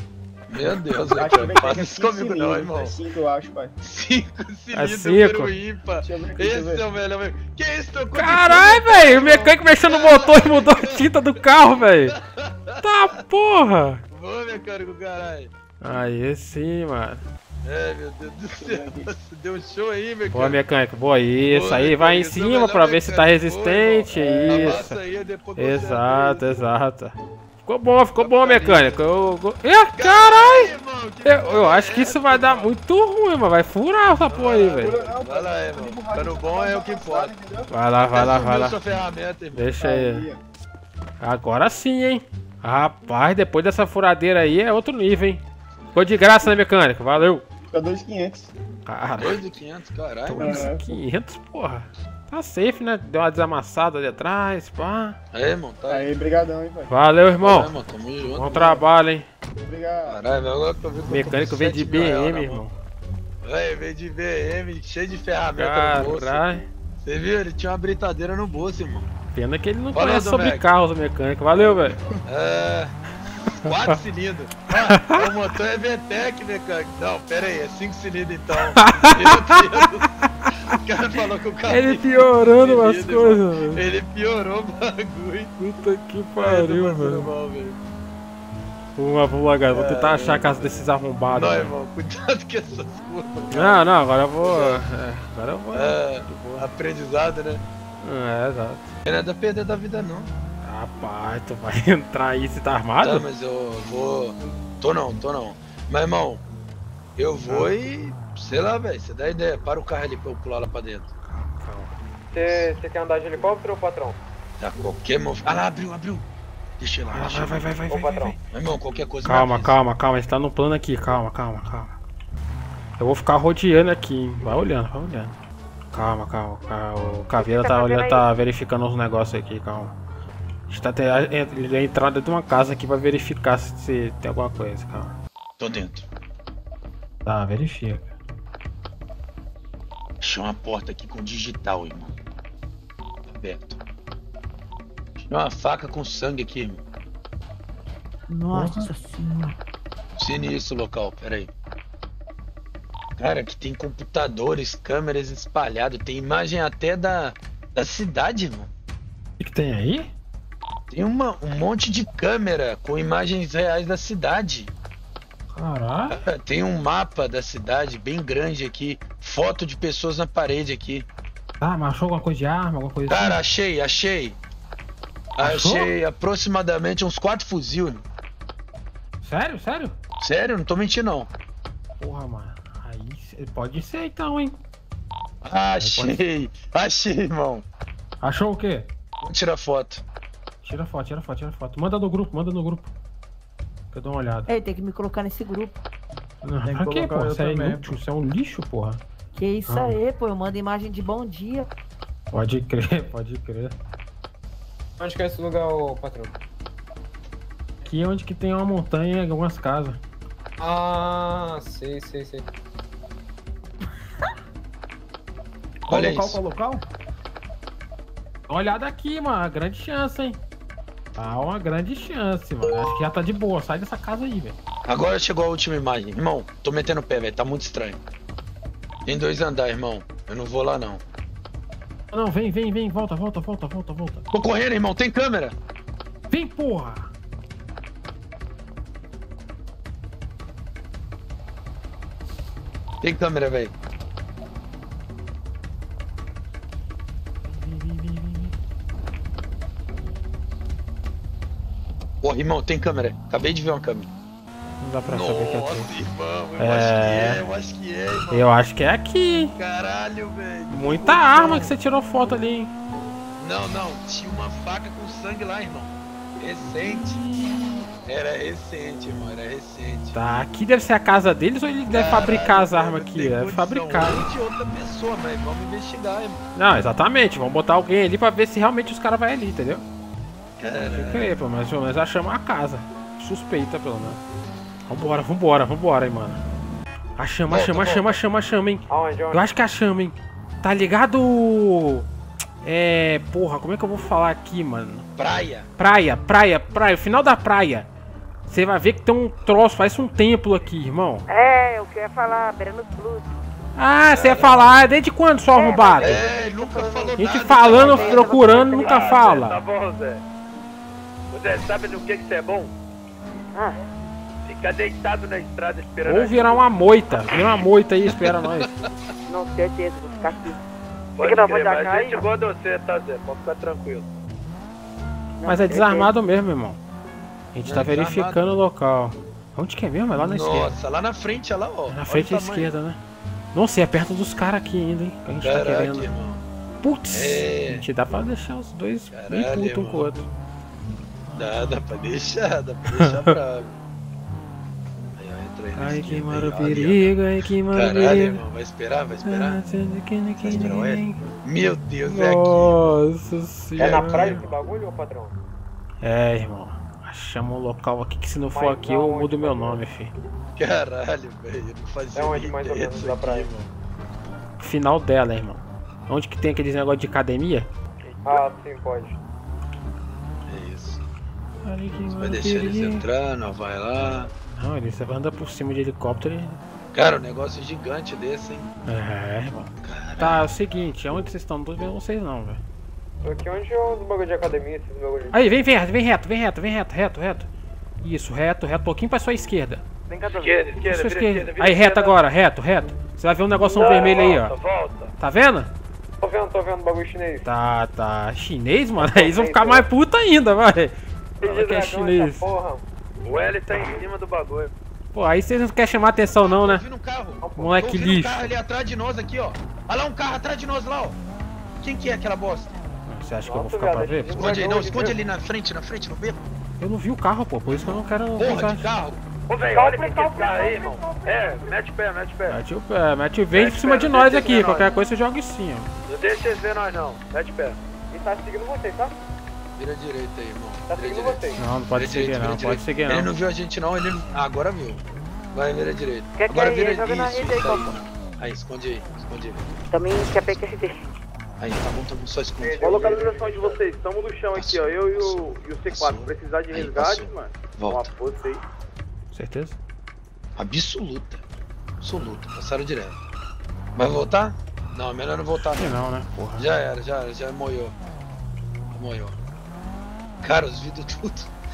Meu Deus, Acho que mecânico. vai Faz ter isso cinco comigo não, cilindros, irmão. é cinco, eu acho, pai. Cinco cilindros, cinco? número ímpar. Deixa eu ver aqui, deixa eu Esse ver. é o melhor, velho. Que isso, tocou de Caralho, tudo, velho. O irmão. mecânico mexendo no motor e mudou a tinta do carro, velho. Tá porra. Boa, mecânico, caralho. Aí sim, mano. É, meu Deus do céu. Você deu um show aí, mecânico. Boa, mecânico. Boa, isso. Boa, aí vai em mecânico, esse é o cima melhor pra ver se tá mecânico. resistente. Boa, irmão. Isso. Amassa aí, depois você Exato, abre exato. Ficou bom, ficou bom, mecânico. Eu. eu- Ih, caralho! Eu, eu acho que isso vai dar muito ruim, mano. Vai furar essa porra aí, velho. aí. Vai lá, irmão. Ficando bom é o que importa. Vai lá, vai lá, vai Sumiu lá. sua ferramenta, irmão. Deixa aí. Agora sim, hein? Rapaz, depois dessa furadeira aí é outro nível, hein? Ficou de graça, né, mecânico? Valeu. Fica dois mil e quinhentos. Cara, dois mil e quinhentos, caralho. dois mil e quinhentos, porra. Tá safe, né? Deu uma desamassada ali atrás, pá. Aí, irmão, tá aí. Aí, brigadão, hein, pai. Valeu, irmão. Vai, irmão, tamo junto, Bom mano. trabalho, hein? Obrigado. Caralho, velho, agora que eu vi que eu tô Mecânico com veio de sete B mil reais M, na irmão. mão. Véi, veio de B M, cheio de ferramenta no bolso. Caralho. Você viu? Ele tinha uma britadeira no bolso, irmão. Pena que ele não Valeu, conhece sobre Domecq. carros, o mecânico. Valeu, velho. É. Quatro cilindros. Ah, o motor é V TEC, mecânico. Não, pera aí, é cinco cilindros então. Meu Deus. O cara falou que o carro. Ele tem piorando cinco as cilindros, coisas, irmão. velho. Ele piorou o bagulho. Puta que É, tô pariu, passando velho. mal, velho. Vamos lá, vamos lá, galera. Vou tentar É, achar a casa desses arrombados. Não, velho. irmão, cuidado com essas curvas. Não, não, agora eu vou. É, agora eu vou. É, aprendizado, né? É, exato. Não é nada a perder da vida, não. Rapaz, tu vai entrar aí, você tá armado? Tá, mas eu vou. Tô não, tô não. Mas, irmão, eu vou e. Sei lá, velho, você dá ideia. Para o carro ali pra eu pular lá pra dentro. Você quer andar de helicóptero ou patrão? Tá, qualquer movimento. Ah lá, abriu, abriu. Deixa ele lá, deixa Vai, vai, vai, vai, vai, vai, vai. Meu irmão, qualquer coisa. me Calma, avisa. calma, calma. A gente tá no plano aqui. Calma, calma, calma. Eu vou ficar rodeando aqui, hein? Vai olhando, vai olhando. Calma, calma. calma. O Caveira tá, olhando, tá verificando uns negócios aqui, calma. A gente tá te... Ele vai entrar dentro de uma casa aqui pra verificar se, se tem alguma coisa, calma. Tô dentro. Tá, verifica. Achei uma porta aqui com digital, irmão. Aberto. Achei uma faca com sangue aqui, irmão. Nossa senhora. Sinistro o local, peraí. Cara, aqui tem computadores, câmeras espalhadas, tem imagem até da, da cidade, irmão. O que tem aí? Tem uma, um monte de câmera com imagens reais da cidade. Caraca. Tem um mapa da cidade bem grande aqui, foto de pessoas na parede aqui. Ah, mas achou alguma coisa de arma, alguma coisa Cara, assim? achei, achei. Achou? Achei aproximadamente uns quatro fuzil. Sério, sério? Sério, não tô mentindo não. Porra, mano. Aí pode ser então, hein? Achei, achei, irmão. Achou o quê? Vamos tirar foto. Tira foto, tira foto, tira foto. Manda no grupo, manda no grupo. Que eu dou uma olhada. Ei, tem que me colocar nesse grupo. Não, Tem que pra quê, colocar pô? eu Isso é também, inútil, isso é um lixo, porra. Que isso Ah. aí, pô, eu mando imagem de bom dia. Pode crer, pode crer. Onde que é esse lugar, ô patrão? Aqui é onde que tem uma montanha e algumas casas. Ah, sei, sei, sei. Qual Olha local, isso. qual local? Dá uma olhada aqui, mano. Grande chance, hein? Tá uma grande chance, mano. Acho que já tá de boa. Sai dessa casa aí, velho. Agora chegou a última imagem. Irmão, tô metendo o pé, velho. Tá muito estranho. Tem dois andares, irmão. Eu não vou lá, não. Não, vem, vem, vem. Volta, volta, volta, volta, volta. Tô correndo, irmão. Tem câmera. Vem, porra! Tem câmera, velho. Vem, vem, vem, vem, vem. Porra, irmão, tem câmera. Acabei de ver uma câmera. Não dá pra saber que é Nossa, aqui. irmão. Eu É. acho que é, eu acho que é, irmão. Eu acho que é aqui, hein? Caralho, velho. Muita arma que você tirou foto ali, hein? Não, não. Tinha uma faca com sangue lá, irmão. Recente. Era recente, irmão. Era recente. Tá, aqui deve ser a casa deles ou ele deve fabricar as armas aqui? Deve fabricar. Ou de outra pessoa, mas vamos investigar, irmão. Não, exatamente. Vamos botar alguém ali pra ver se realmente os caras vão ali, entendeu? Caralho. Fica aí, pô, mas pelo menos achamos a casa. Suspeita, pelo menos. Vambora, vambora, vambora aí, mano. Achamos, achamos, achamos, achamos, achamos, hein? Aonde, Eu aonde? acho que achamos, hein? Tá ligado? É. Porra, como é que eu vou falar aqui, mano? Praia. Praia, praia, praia. O final da praia. Você vai ver que tem um troço, parece um templo aqui, irmão. É, eu queria falar, beirando os blues. Ah, você ia falar, desde quando, sua arrombado? É, nunca falou A gente nada, falando, cara. procurando, nunca Ah, Tá fala. bom, Zé. Ô, Zé, sabe do que que você é bom? Ah. Ficar deitado na estrada esperando. Ou a virar uma moita. Vira uma moita aí, espera nós. Não, certeza, vou ficar aqui. Pode Fica na crer, da mas cá gente e- boa de você, tá, Zé? Pode ficar tranquilo. Mas é desarmado mesmo, irmão. A gente Não, tá é desarmado. verificando o local. Onde que é mesmo? É lá na esquerda. Nossa, lá na frente, olha lá, ó. Na frente à esquerda, né? Nossa, e é perto dos caras aqui ainda, hein? Que a gente tá Caraca, querendo. irmão. Putz! É. Gente, dá pra deixar os dois bem Caralho, putos um irmão. com o outro. Dá, dá pra deixar, dá pra deixar bravo. Aí, ó, entra aí na Ai, esquerda que aí, mara o ó, ali, ó. perigo, ai, que mara o Caralho, perigo. irmão, vai esperar, vai esperar? Ah, sendo que não quer Esperar o L? ninguém. Meu Deus, é aqui. Nossa senhora. É na praia esse bagulho, ô patrão? É, irmão. Achamos um local aqui que se não for Mas aqui eu aonde, mudo meu patrão? nome, fi. Caralho, velho, eu não fazia É onde nem mais ou ideia menos disso da aqui, praia? irmão. Final dela, irmão. Onde que tem aqueles negócios de academia? Ah, sim, pode. É isso. Ai, que Vai mara o deixar eles perigo. entrar, não vai lá. Não, ele você anda por cima de helicóptero e... Cara, um negócio gigante desse, hein? É, irmão. Tá, é o seguinte, aonde vocês estão? Não tô vendo vocês não, velho. Tô aqui onde é os bagulho de academia, esses bagulho de... Aí, vem, vem, vem reto, vem reto, vem reto, reto, reto. Isso, reto, reto, um pouquinho pra sua esquerda. Vem cá, esquerda, esquerda, Sua vira esquerda. esquerda, vira Aí, reto esquerda. agora, reto, reto. Você vai ver um negócio Não, vermelho aí, volta, ó. volta. Tá vendo? Tô vendo, tô vendo bagulho chinês. Tá, tá. Chinês, mano? Aí eles vão ficar mais puta ainda, vai. Fala que é chinês. O L tá em cima do bagulho. Pô, aí vocês não querem chamar atenção não, né? Tô ouvindo um carro. Moleque Tô ouvindo lixo. um carro ali atrás de nós aqui, ó. Olha lá um carro atrás de nós lá, ó. Quem que é aquela bosta? Você acha que eu vou Nossa, ficar pra viado, ver? esse Esconde aí, não, dragão de esconde Deus. ali na frente, na frente, no beco. Eu não vi o carro, pô. Por isso que eu não quero... Porra usar. de carro. Ô, velho, olha quem que é esse carro aí, irmão. É, mete o pé, mete o pé. Mete o pé, mete o vem Mete por o cima pé, de não nós deixa aqui. eles ver Qualquer nós. coisa você joga em cima. Não deixa eles ver nós, não. Mete o pé. E tá seguindo vocês, tá? Vira direita aí, irmão. Tá Vira seguindo direita. vocês. Não, não pode Vira seguir direita, não, vira pode direita. seguir Ele não. não viu a gente não, ele... Ah, agora viu. Vai, vira direito. Quer Agora que vira joga na isso, rede aí, isso aí. papo. Aí, esconde aí, esconde aí. Também quer P Q R D. Aí, tá bom, tá bom, só esconde. Qual a localização de vocês? Estamos no chão aqui, ó. Eu e o, e o C quatro. Precisar de Aí, resgate, passou. mano. Volta. Uma força aí. Certeza? Absoluta. Absoluta, passaram direto. Vai voltar? Não, é melhor não voltar Acho que não, né? Porra. Já era, já era, já moiou. Moiou. Cara, os vidros tudo.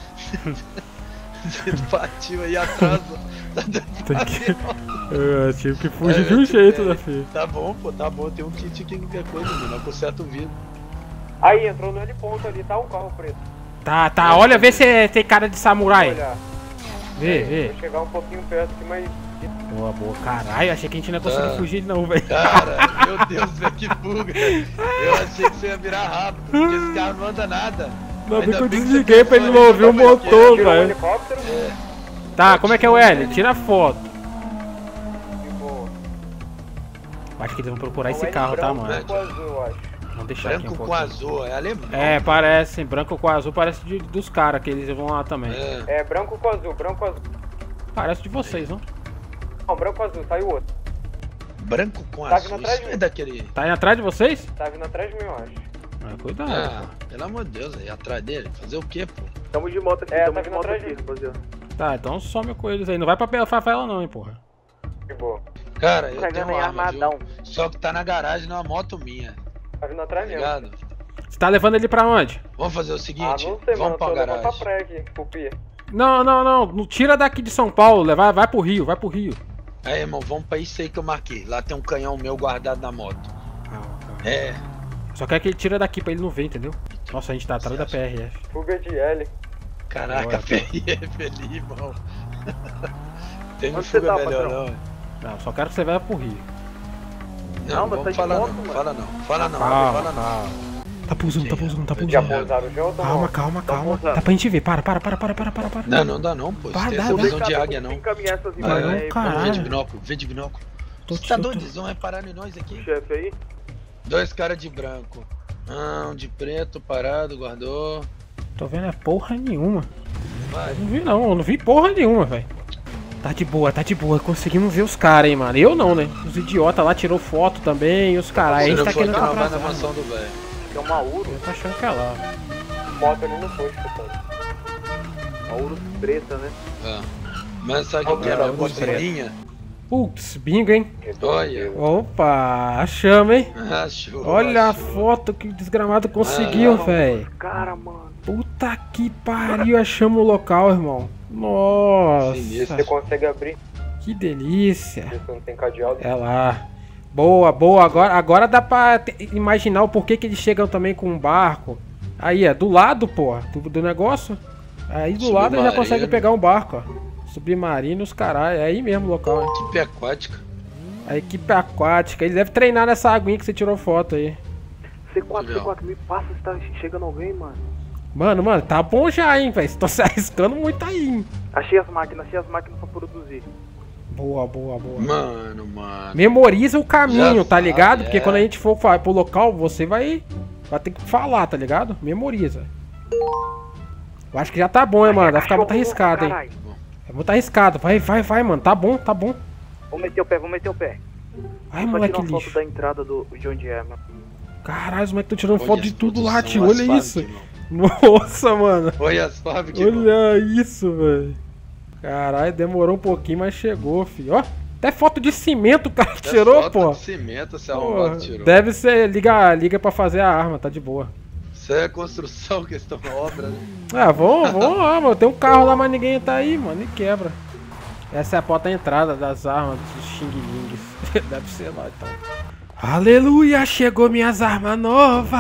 Os vidros partiu aí atrás. Tá dando Tem que... Eu tive que fugir de um jeito, né, filho? Tá bom, pô, tá bom. Tem um kit aqui, qualquer coisa, mano. Conserta o vidro. Aí, entrou no heliponto ali, tá um carro preto. Tá, tá. Olha, vê se tem cara de samurai. Olha. Vê, vê. Vou chegar um pouquinho perto aqui, mas... Boa, boa. Caralho, achei que a gente não ia conseguir Ah. fugir não, velho. Cara, meu Deus, velho, que fuga. Eu achei que você ia virar rápido, porque esse carro não anda nada. Ainda bem que eu bem que desliguei você pra ele pensou não ali, ouvir o tava aqui, motor, tirou um velho. helicóptero? Tá, como é que é o L? Tira foto. Acho que eles vão procurar esse carro, tá, mano? Branco com azul, eu acho. Vamos deixar aqui um Branco com pouquinho. azul, é alemão. É, parece. Branco com azul parece de, dos caras, que eles vão lá também. É. É, branco com azul, branco com azul. Parece de vocês, não? Não, branco com azul, saiu outro. Branco com Tá azul, vindo atrás isso de é mim. daquele... Tá aí atrás de vocês? Tá vindo atrás de mim, eu acho. Ah, cuidado. Ah, pelo amor de Deus, aí atrás dele, fazer o quê, pô? Tamo de moto aqui, É, tamo tá de vindo moto atrás aqui, de mim. rapaziada. Tá, então some com eles aí. Não vai pra favela não, hein, porra. De boa. Cara, eu Chegando tenho aí uma arma, armadão. viu? Só que tá na garagem numa moto minha, Tá vindo atrás tá mesmo. ligado? Você tá levando ele pra onde? Vamos fazer o Ah, seguinte, não sei, mano, vamos eu tô pra levando pra garagem. praia aqui, pro Pia. Não, não, não. Não tira daqui de São Paulo. Vai, vai pro Rio, vai pro Rio. Aí, irmão, vamos pra isso aí que eu marquei. Lá tem um canhão meu guardado na moto. É. Só quer que ele tira daqui pra ele não ver, entendeu? Nossa, a gente tá atrás da P R F. Fuga de L. Caraca, Boa. P R F ali, irmão. Tem Onde fuga você tá, melhor patrão? não. Não, só quero que você vá pro Rio. Não, Não, mas vamos tá de falar moto, não, mano. fala não, fala não, Calma, fala não. calma. Tá pousando, tá pousando, tá Já pousando. pousaram já ou tô Calma, morto? calma, calma. pousando. Dá pra gente ver. Para, para, para, para, para, para. para. Não, não dá não, pô. Isso Vai, tem dá, essa dá. visão de águia não. Encaminhar essas Vai, imagens não, aí, cara. Vamos ver de Caralho. binóculo, vê de binóculo. Tô Você tá te- doido? tô- Eles vão reparar em nós aqui. chefe aí. Dois caras de branco. Ah, um de preto, parado, guardou. Tô vendo é porra nenhuma. Vai. Não vi não, eu não vi porra nenhuma, velho. Tá de boa, tá de boa. Conseguimos ver os caras, hein, mano. Eu não, né? Os idiotas lá tirou foto também e os caras. Aí a Se gente não tá for querendo aqui, não, vai comprar. na mansão do velho. Que é uma Uro. Eu tô achando que é lá. Moto ali no posto, pessoal. Uma Uro preta, né? Ah. Mas sabe o que era? Uma estrelinha? Putz, bingo, hein? Olha. Opa, achamos, hein? Achou. Olha a achou. foto que o desgramado conseguiu, Ah, velho. Cara, mano. Puta que pariu, achamos o local, irmão. Nossa, Sinistro. Você consegue abrir? que delícia. Se não tem cadeado. É lá. Boa, boa. Agora, agora dá pra te- imaginar o porquê que eles chegam também com um barco. Aí, é do lado, porra, do, do negócio. Aí do lado eles já Submarino. conseguem pegar um barco, ó. Submarino, os caralho. É aí mesmo o local, hein? Equipe aquática. A equipe aquática. Ele deve treinar nessa aguinha que você tirou foto aí. C quatro, C quatro, me passa se tá chegando alguém, mano. Mano, mano, tá bom já, hein, velho. Tô se arriscando muito aí, hein? Achei as máquinas, achei as máquinas pra produzir. Boa, boa, boa. Mano, mano. Memoriza o caminho, Já tá sabe, ligado? Porque é. quando a gente for fa- pro local, você vai, vai ter que falar, tá ligado? Memoriza. Eu acho que já tá bom, hein, mano. Vai ficar muito arriscado, hein? Caralho. É muito arriscado. Vai, vai, vai, mano. Tá bom, tá bom. Vou meter o pé, vou meter o pé. Ai, Só moleque tirar uma lixo. foto da entrada do, de onde é, mano. Caralho, os moleques tão tirando Olha foto de as tudo lá, produção, tio. Olha asfalto, isso. irmão. Nossa, mano. Olha as fábricas, irmão. Olha isso, velho. Caralho, demorou um pouquinho, mas chegou, filho. Ó, até foto de cimento o cara Até tirou, foto pô. de cimento, esse Pô, arrombado tirou. deve ser, liga, liga pra fazer a arma, tá de boa. Isso é construção, que estão na obra, né? Ah, vamos, vamos lá, mano. Tem um carro lá, mas ninguém tá aí, mano. E quebra. Essa é a porta da entrada das armas dos Xing Lings. Deve ser lá, então. Aleluia, chegou minhas armas novas.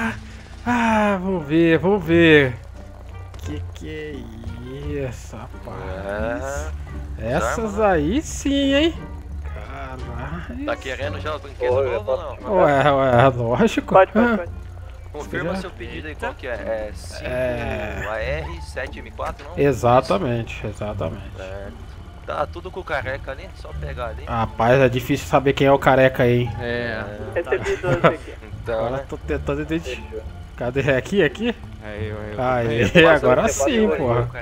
Ah, vamos ver, vamos ver. Que que é isso, rapaz? É, Essas aí sim, hein? Caralho. Tá querendo já o brinquedo novo ou não? Ué, ué, lógico. Pode, pode, pode. Ah, Confirma já- seu pedido aí, qual que é? É cinco É. A R sete M quatro, não? Exatamente, exatamente. Certo. Tá tudo com o careca ali, só pegar ali. Rapaz, é difícil saber quem é o careca aí, hein? É. Recebi dois aqui. Então, Agora né? tô tentando identificar. Cadê? Aqui, aqui? Aí, aí, Aí, Passou, agora você sim, pode- porra. Cara, que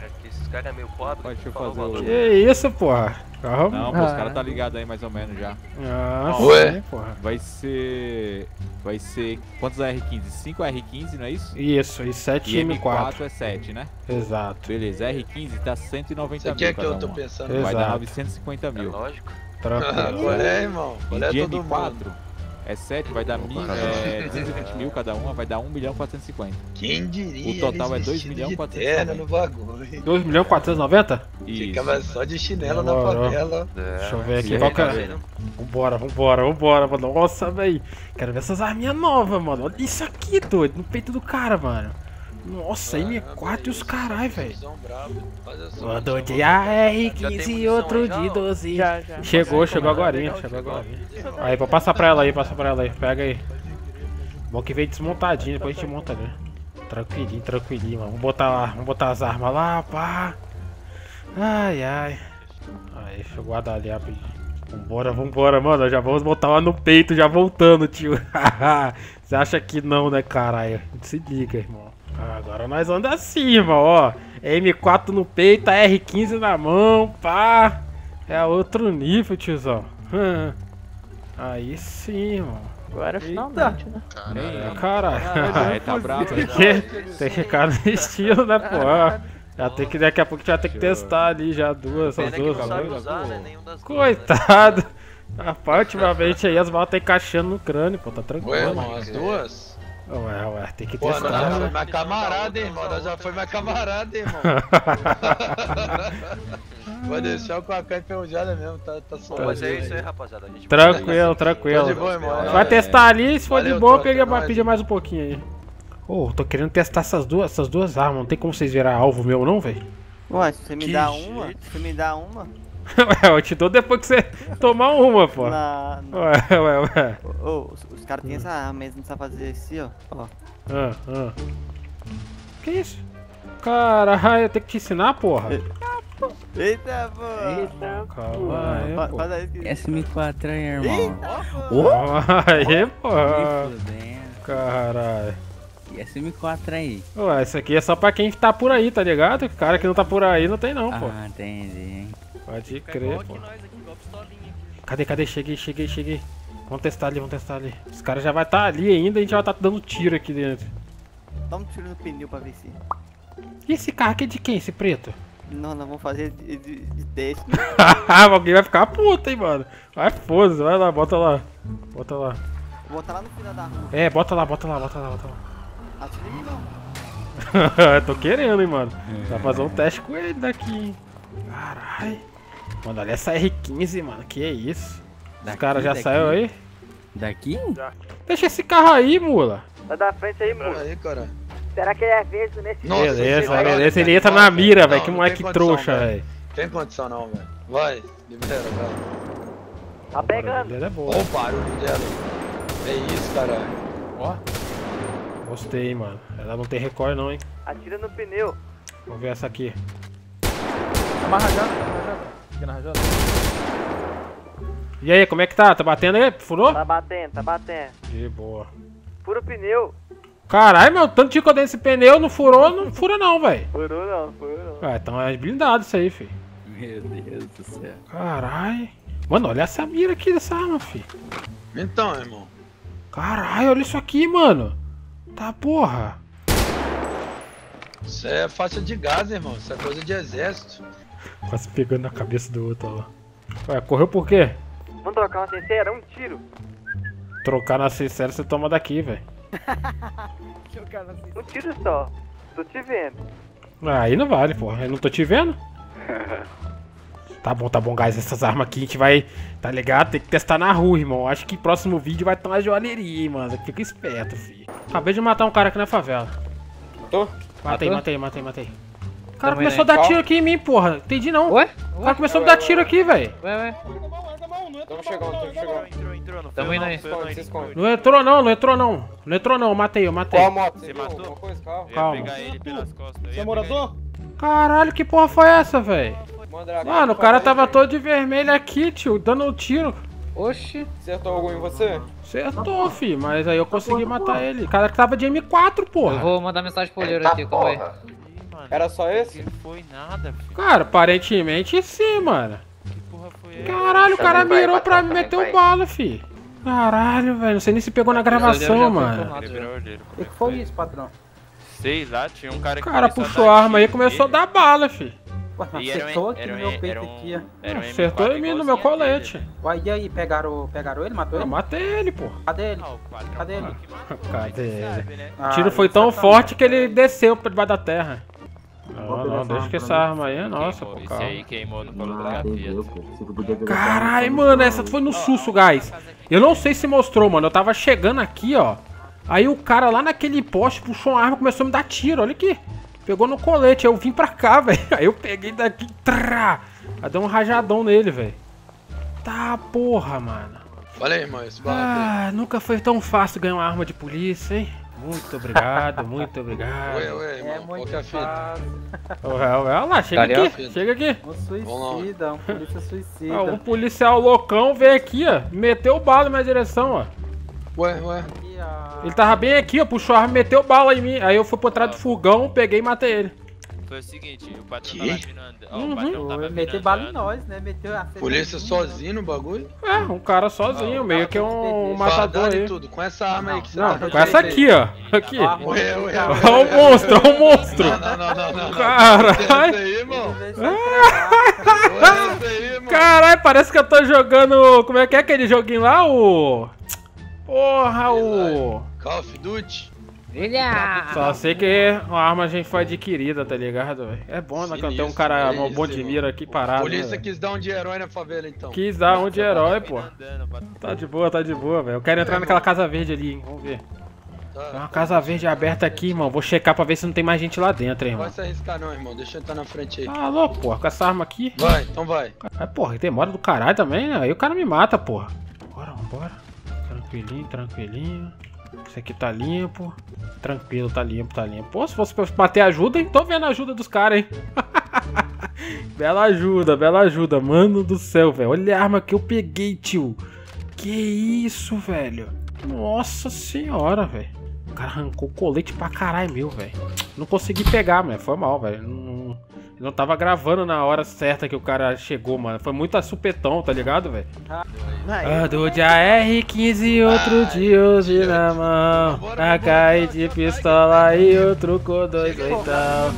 caras é meio pobre. Pode eu falou o fazer valor. Que isso, porra? Calma. Não, pô, os caras tá ligado aí mais ou menos já. Ah, Ué? sim, porra. Vai ser... Vai ser... Quantos R quinze? cinco R quinze, não é isso? Isso, e sete e M quatro. M quatro é sete, né? Exato. Beleza, R quinze tá cento e noventa Isso aqui mil é que eu cada tô uma. pensando. Vai Exato. dar novecentos e cinquenta mil. É lógico. Tranquilo. Qual é, irmão? Qual é E de todo M quatro mundo? é sete, vai dar mil, é, duzentos e vinte mil cada uma, vai dar um milhão quatrocentos e cinquenta. Quem diria? O total eles é dois vestidos milhões de quatrocentos e terno noventa. no bagulho. dois milhões quatrocentos e noventa? Ficava só de chinelo na Demorou. favela. Deixa eu ver aqui, sim, qual que tá é? vendo? Vambora, vambora, vambora, mano. Nossa, véi. Quero ver essas arminhas novas, mano. Olha isso aqui, doido, no peito do cara, mano. Nossa, M quatro e os carai, velho. Mandou de A R quinze e outro de doze. Já, já. Chegou, chegou agorinha, chegou agorinha. Aí, vou passar pra ela aí, passa pra ela aí. Pega aí. Bom que veio desmontadinho, depois a gente monta ali. Tranquilinho, tranquilinho, mano. Vamos botar lá, vamos botar as armas lá, pá. Ai, ai. Aí, deixa eu guardar ali rapidinho. Vambora, vambora, mano. Já vamos botar lá no peito, já voltando, tio. Você acha que não, né, caralho? Se liga, irmão. Agora nós andamos assim, irmão, ó. M quatro no peito, R quinze na mão, pá. É outro nível, tiozão. Hum. Aí sim, irmão. Agora finalmente, né? É, caralho. Aí tá bravo, Tem que, tem que ficar no estilo, né, pô? Já tem que, daqui a pouco a gente vai ter que testar ali já duas, essas duas. Coitado. Rapaz, ultimamente aí as balas tá encaixando no crânio, pô, tá tranquilo. Ué, irmão, as duas? Ué, ué, tem que Pô, nós já testar. foi Né? mais camarada, hein, irmão. Nós já foi mais camarada, hein, irmão. Vai deixar o Cacá enferrujada mesmo, tá, tá suave. Mas é isso aí, rapaziada. A gente Tranquilo, tranquilo. Tá de boa, irmão. Vai testar ali, se for Valeu, de boa, tô, pega, tô pedir mais um pouquinho aí. Ô, oh, tô querendo testar essas duas, essas duas armas. Não tem como vocês virar alvo meu, não, velho? Ué, se você me Que dá jeito. uma, se você me dá uma. Ué, eu te dou depois que você tomar uma, pô. Na, na... Ué, ué, ué. Ô, ô, os, os caras têm essa arma, eles não sabem fazer assim, ó. ó. Ah, ah. Que isso? Caralho, eu tenho que te ensinar, porra. Eita, pô! Eita, Calma aí, Fa- pô. Faz aí que... S M quatro aí, irmão. Eita, Oh, aí, pô. Me fudendo. Caralho. E S M quatro aí. Ué, isso aqui é só pra quem tá por aí, tá ligado? O cara que não tá por aí não tem não, pô. Ah, entendi. Pode crer, pô. Cadê, cadê? Cheguei, cheguei, cheguei. Vamos testar ali, vamos testar ali. Os caras já vai estar tá ali ainda, a gente já vai estar tá dando tiro aqui dentro. Dá um tiro no pneu pra ver se... E esse carro aqui é de quem, esse preto? Não, nós vamos fazer de, de, de teste. Alguém vai ficar puto, hein, mano. Vai, foda-se, vai lá, bota lá. Bota lá. Vou botar lá no final da rua. É, bota lá, bota lá, bota lá, bota lá. Atira em mim não. Tô querendo, hein, mano. Vai fazer um teste com ele daqui, hein. Caralho. Mano, olha essa R quinze, mano. Que é isso? Os Daqui, caras já daqui? saíram aí? Daqui? Já. Deixa esse carro aí, mula. Sai da frente aí, mano. Aí, cara. Será que ele é vesgo nesse Nossa, Beleza, vai, beleza. vai, Ele entra vai, na vai, mira, não, velho. Que não moleque tem condição, trouxa, velho. Tem condição não, velho. Vai, libera, vai. Tá pegando. Ele é boa. Ó o barulho dela. É isso, caralho. Ó. Gostei, mano. Ela não tem recorde não, hein. Atira no pneu. Vamos ver essa aqui. Tá mais rajado, tá mais rajado. Fica na rajada. E aí, como é que tá? Tá batendo aí? Furou? Tá batendo, tá batendo. De boa. Fura o pneu. Caralho, meu, tanto de que eu dei nesse pneu, não furou, não fura não, velho. Furou não, furou não. Ah, então é blindado isso aí, filho. Meu Deus do céu. Caralho. Mano, olha essa mira aqui dessa arma, filho. Então, irmão. Caralho, olha isso aqui, mano. Tá porra. Isso é faixa de gás, irmão. Isso é coisa de exército. Quase pegando na cabeça do outro, ó lá. Ué, correu por quê? Vamos trocar uma sincera? Um tiro. Trocar na sincera, você toma daqui, velho. Um tiro só. Tô te vendo. Aí não vale, porra. Eu não tô te vendo. Tá bom, tá bom, guys. Essas armas aqui a gente vai, tá ligado? Tem que testar na rua, irmão. Acho que próximo vídeo vai ter uma joalheria, hein, mano. Fica esperto, filho. Acabei de matar um cara aqui na favela. Matou? Matei, Matou? matei, matei, matei. O cara Tamo começou a indo aí. dar tiro aqui em mim, porra. Entendi não. Ué? O cara começou a me dar tiro aqui, velho. Ué, ué. Tamo chegando, tamo chegando. Entrou, entrou, não Tamo indo aí. foi, não, Se esconde. Não entrou não, não entrou não. Não entrou não, matei, eu matei. Qual moto? Você matou? Alguma coisa? Calma. Eu ia Calma. pegar ele pelas costas. eu Você ia é pegar morador? Caralho, que porra foi essa, velho? Mandrake. Mano, o cara tava todo de vermelho aqui, tio, dando um tiro. Oxi. Acertou algum em você? Acertou, fi, mas aí eu consegui matar ele. O cara que tava de M quatro, porra. Eu vou mandar mensagem pro olheiro aqui, calma aí. Era só esse? Não foi nada, filho. Cara, aparentemente sim, mano. Que porra foi essa? Caralho, o cara Também vai, mirou pra patrão, me meter também o vai. bala, fi. Caralho, velho. Não sei nem se pegou na gravação, mano. Ele virou ordeiro. O que foi isso, patrão? Sei lá, tinha um cara O que cara começou puxou dar a arma aí e tiro começou a nele. dar bala, fi. Ué, mas E era um- acertou aqui era no um- meu era peito um- aqui, ó. era um Acertou M quatro em mim no igualzinho meu a dele. colete. Ué, e aí, pegaram, pegaram ele? Matou Eu ele? matei ele, pô. Cadê ele? Ah, o patrão Cadê ele? falou que matou, Cadê mas você ele? sabe, né? O Ah, tiro foi ele tão tá forte falando. que ele desceu pra debaixo da terra. Não, Vou não, pegar deixa essa que arma essa pra arma aí é nossa, pô, Esse calma. aí queimou no colo da gaveta. Caralho, mano, essa foi no susto, guys. Eu não sei se mostrou, mano. Eu tava chegando aqui, ó. Aí o cara lá naquele poste puxou uma arma e começou a me dar tiro. Olha aqui. Pegou no colete. Aí eu vim pra cá, velho. Aí eu peguei daqui. Trá. Aí deu um rajadão nele, velho. Tá, porra, mano. Olha aí, irmão, esse barato aí. Ah, nunca foi tão fácil ganhar uma arma de polícia, hein? Muito obrigado, muito obrigado. Ué, ué, irmão, É qual muito que é a fita? fácil. Olha olha lá, chega Cadê a aqui, fita? chega aqui. Um suicida, um polícia suicida. Ah, o policial loucão veio aqui, ó. Meteu bala na minha direção, ó. Ué, ué. Aqui, ó. Ele tava bem aqui, ó. Puxou a arma, meteu bala em mim. Aí eu fui por trás do fogão, peguei e matei ele. Foi o seguinte, o patrão Que? tava vindo andando. Ó, Uhum. o patrão tava vindo Meteu bala em andando. nós, né? Meteu a Polícia sozinho no bagulho? É, um cara sozinho, meio que um matador Fardado e aí. tudo, com essa arma aí que você Não, tá com essa aqui, ó. Aqui. Ué, ué, ué, Olha o monstro, olha o monstro. Não, não, não, não, não. Caralho. Essa aí, irmão. Essa aí, irmão. Caralho, parece que eu tô jogando... Como é que é aquele joguinho lá? O... Porra, o... Call of Duty. Só sei que a arma a gente foi adquirida, tá ligado, velho? É bom, né, que eu tenho um cara, um bom de mira aqui parado, né, Polícia velho? quis dar um de herói na favela, então. Quis dar um de herói, pô. Tá de boa, tá de boa, velho. Eu quero entrar naquela casa verde ali, hein? Vamos ver. Tem uma casa verde aberta aqui, irmão. Vou checar pra ver se não tem mais gente lá dentro, hein, Não irmão. vai se arriscar não, irmão. Deixa eu entrar na frente aí. Tá louco, porra, com essa arma aqui. Vai, então vai. É, porra, demora do caralho também, né? Aí o cara me mata, porra. Bora, vambora. Tranquilinho, tranquilinho. Esse aqui tá limpo. Tranquilo, tá limpo, tá limpo. Pô, se fosse pra bater ajuda, hein? Tô vendo a ajuda dos caras, hein? Bela ajuda, bela ajuda. Mano do céu, velho. Olha a arma que eu peguei, tio. Que isso, velho. Nossa senhora, velho. O cara arrancou o colete pra caralho meu, velho. Não consegui pegar, mano. Foi mal, velho. Não, não tava gravando na hora certa que o cara chegou, mano. Foi muito a supetão, tá ligado, velho? Ah, do dia R quinze, outro de onze na mão. A K de pistola e outro com dois oitão.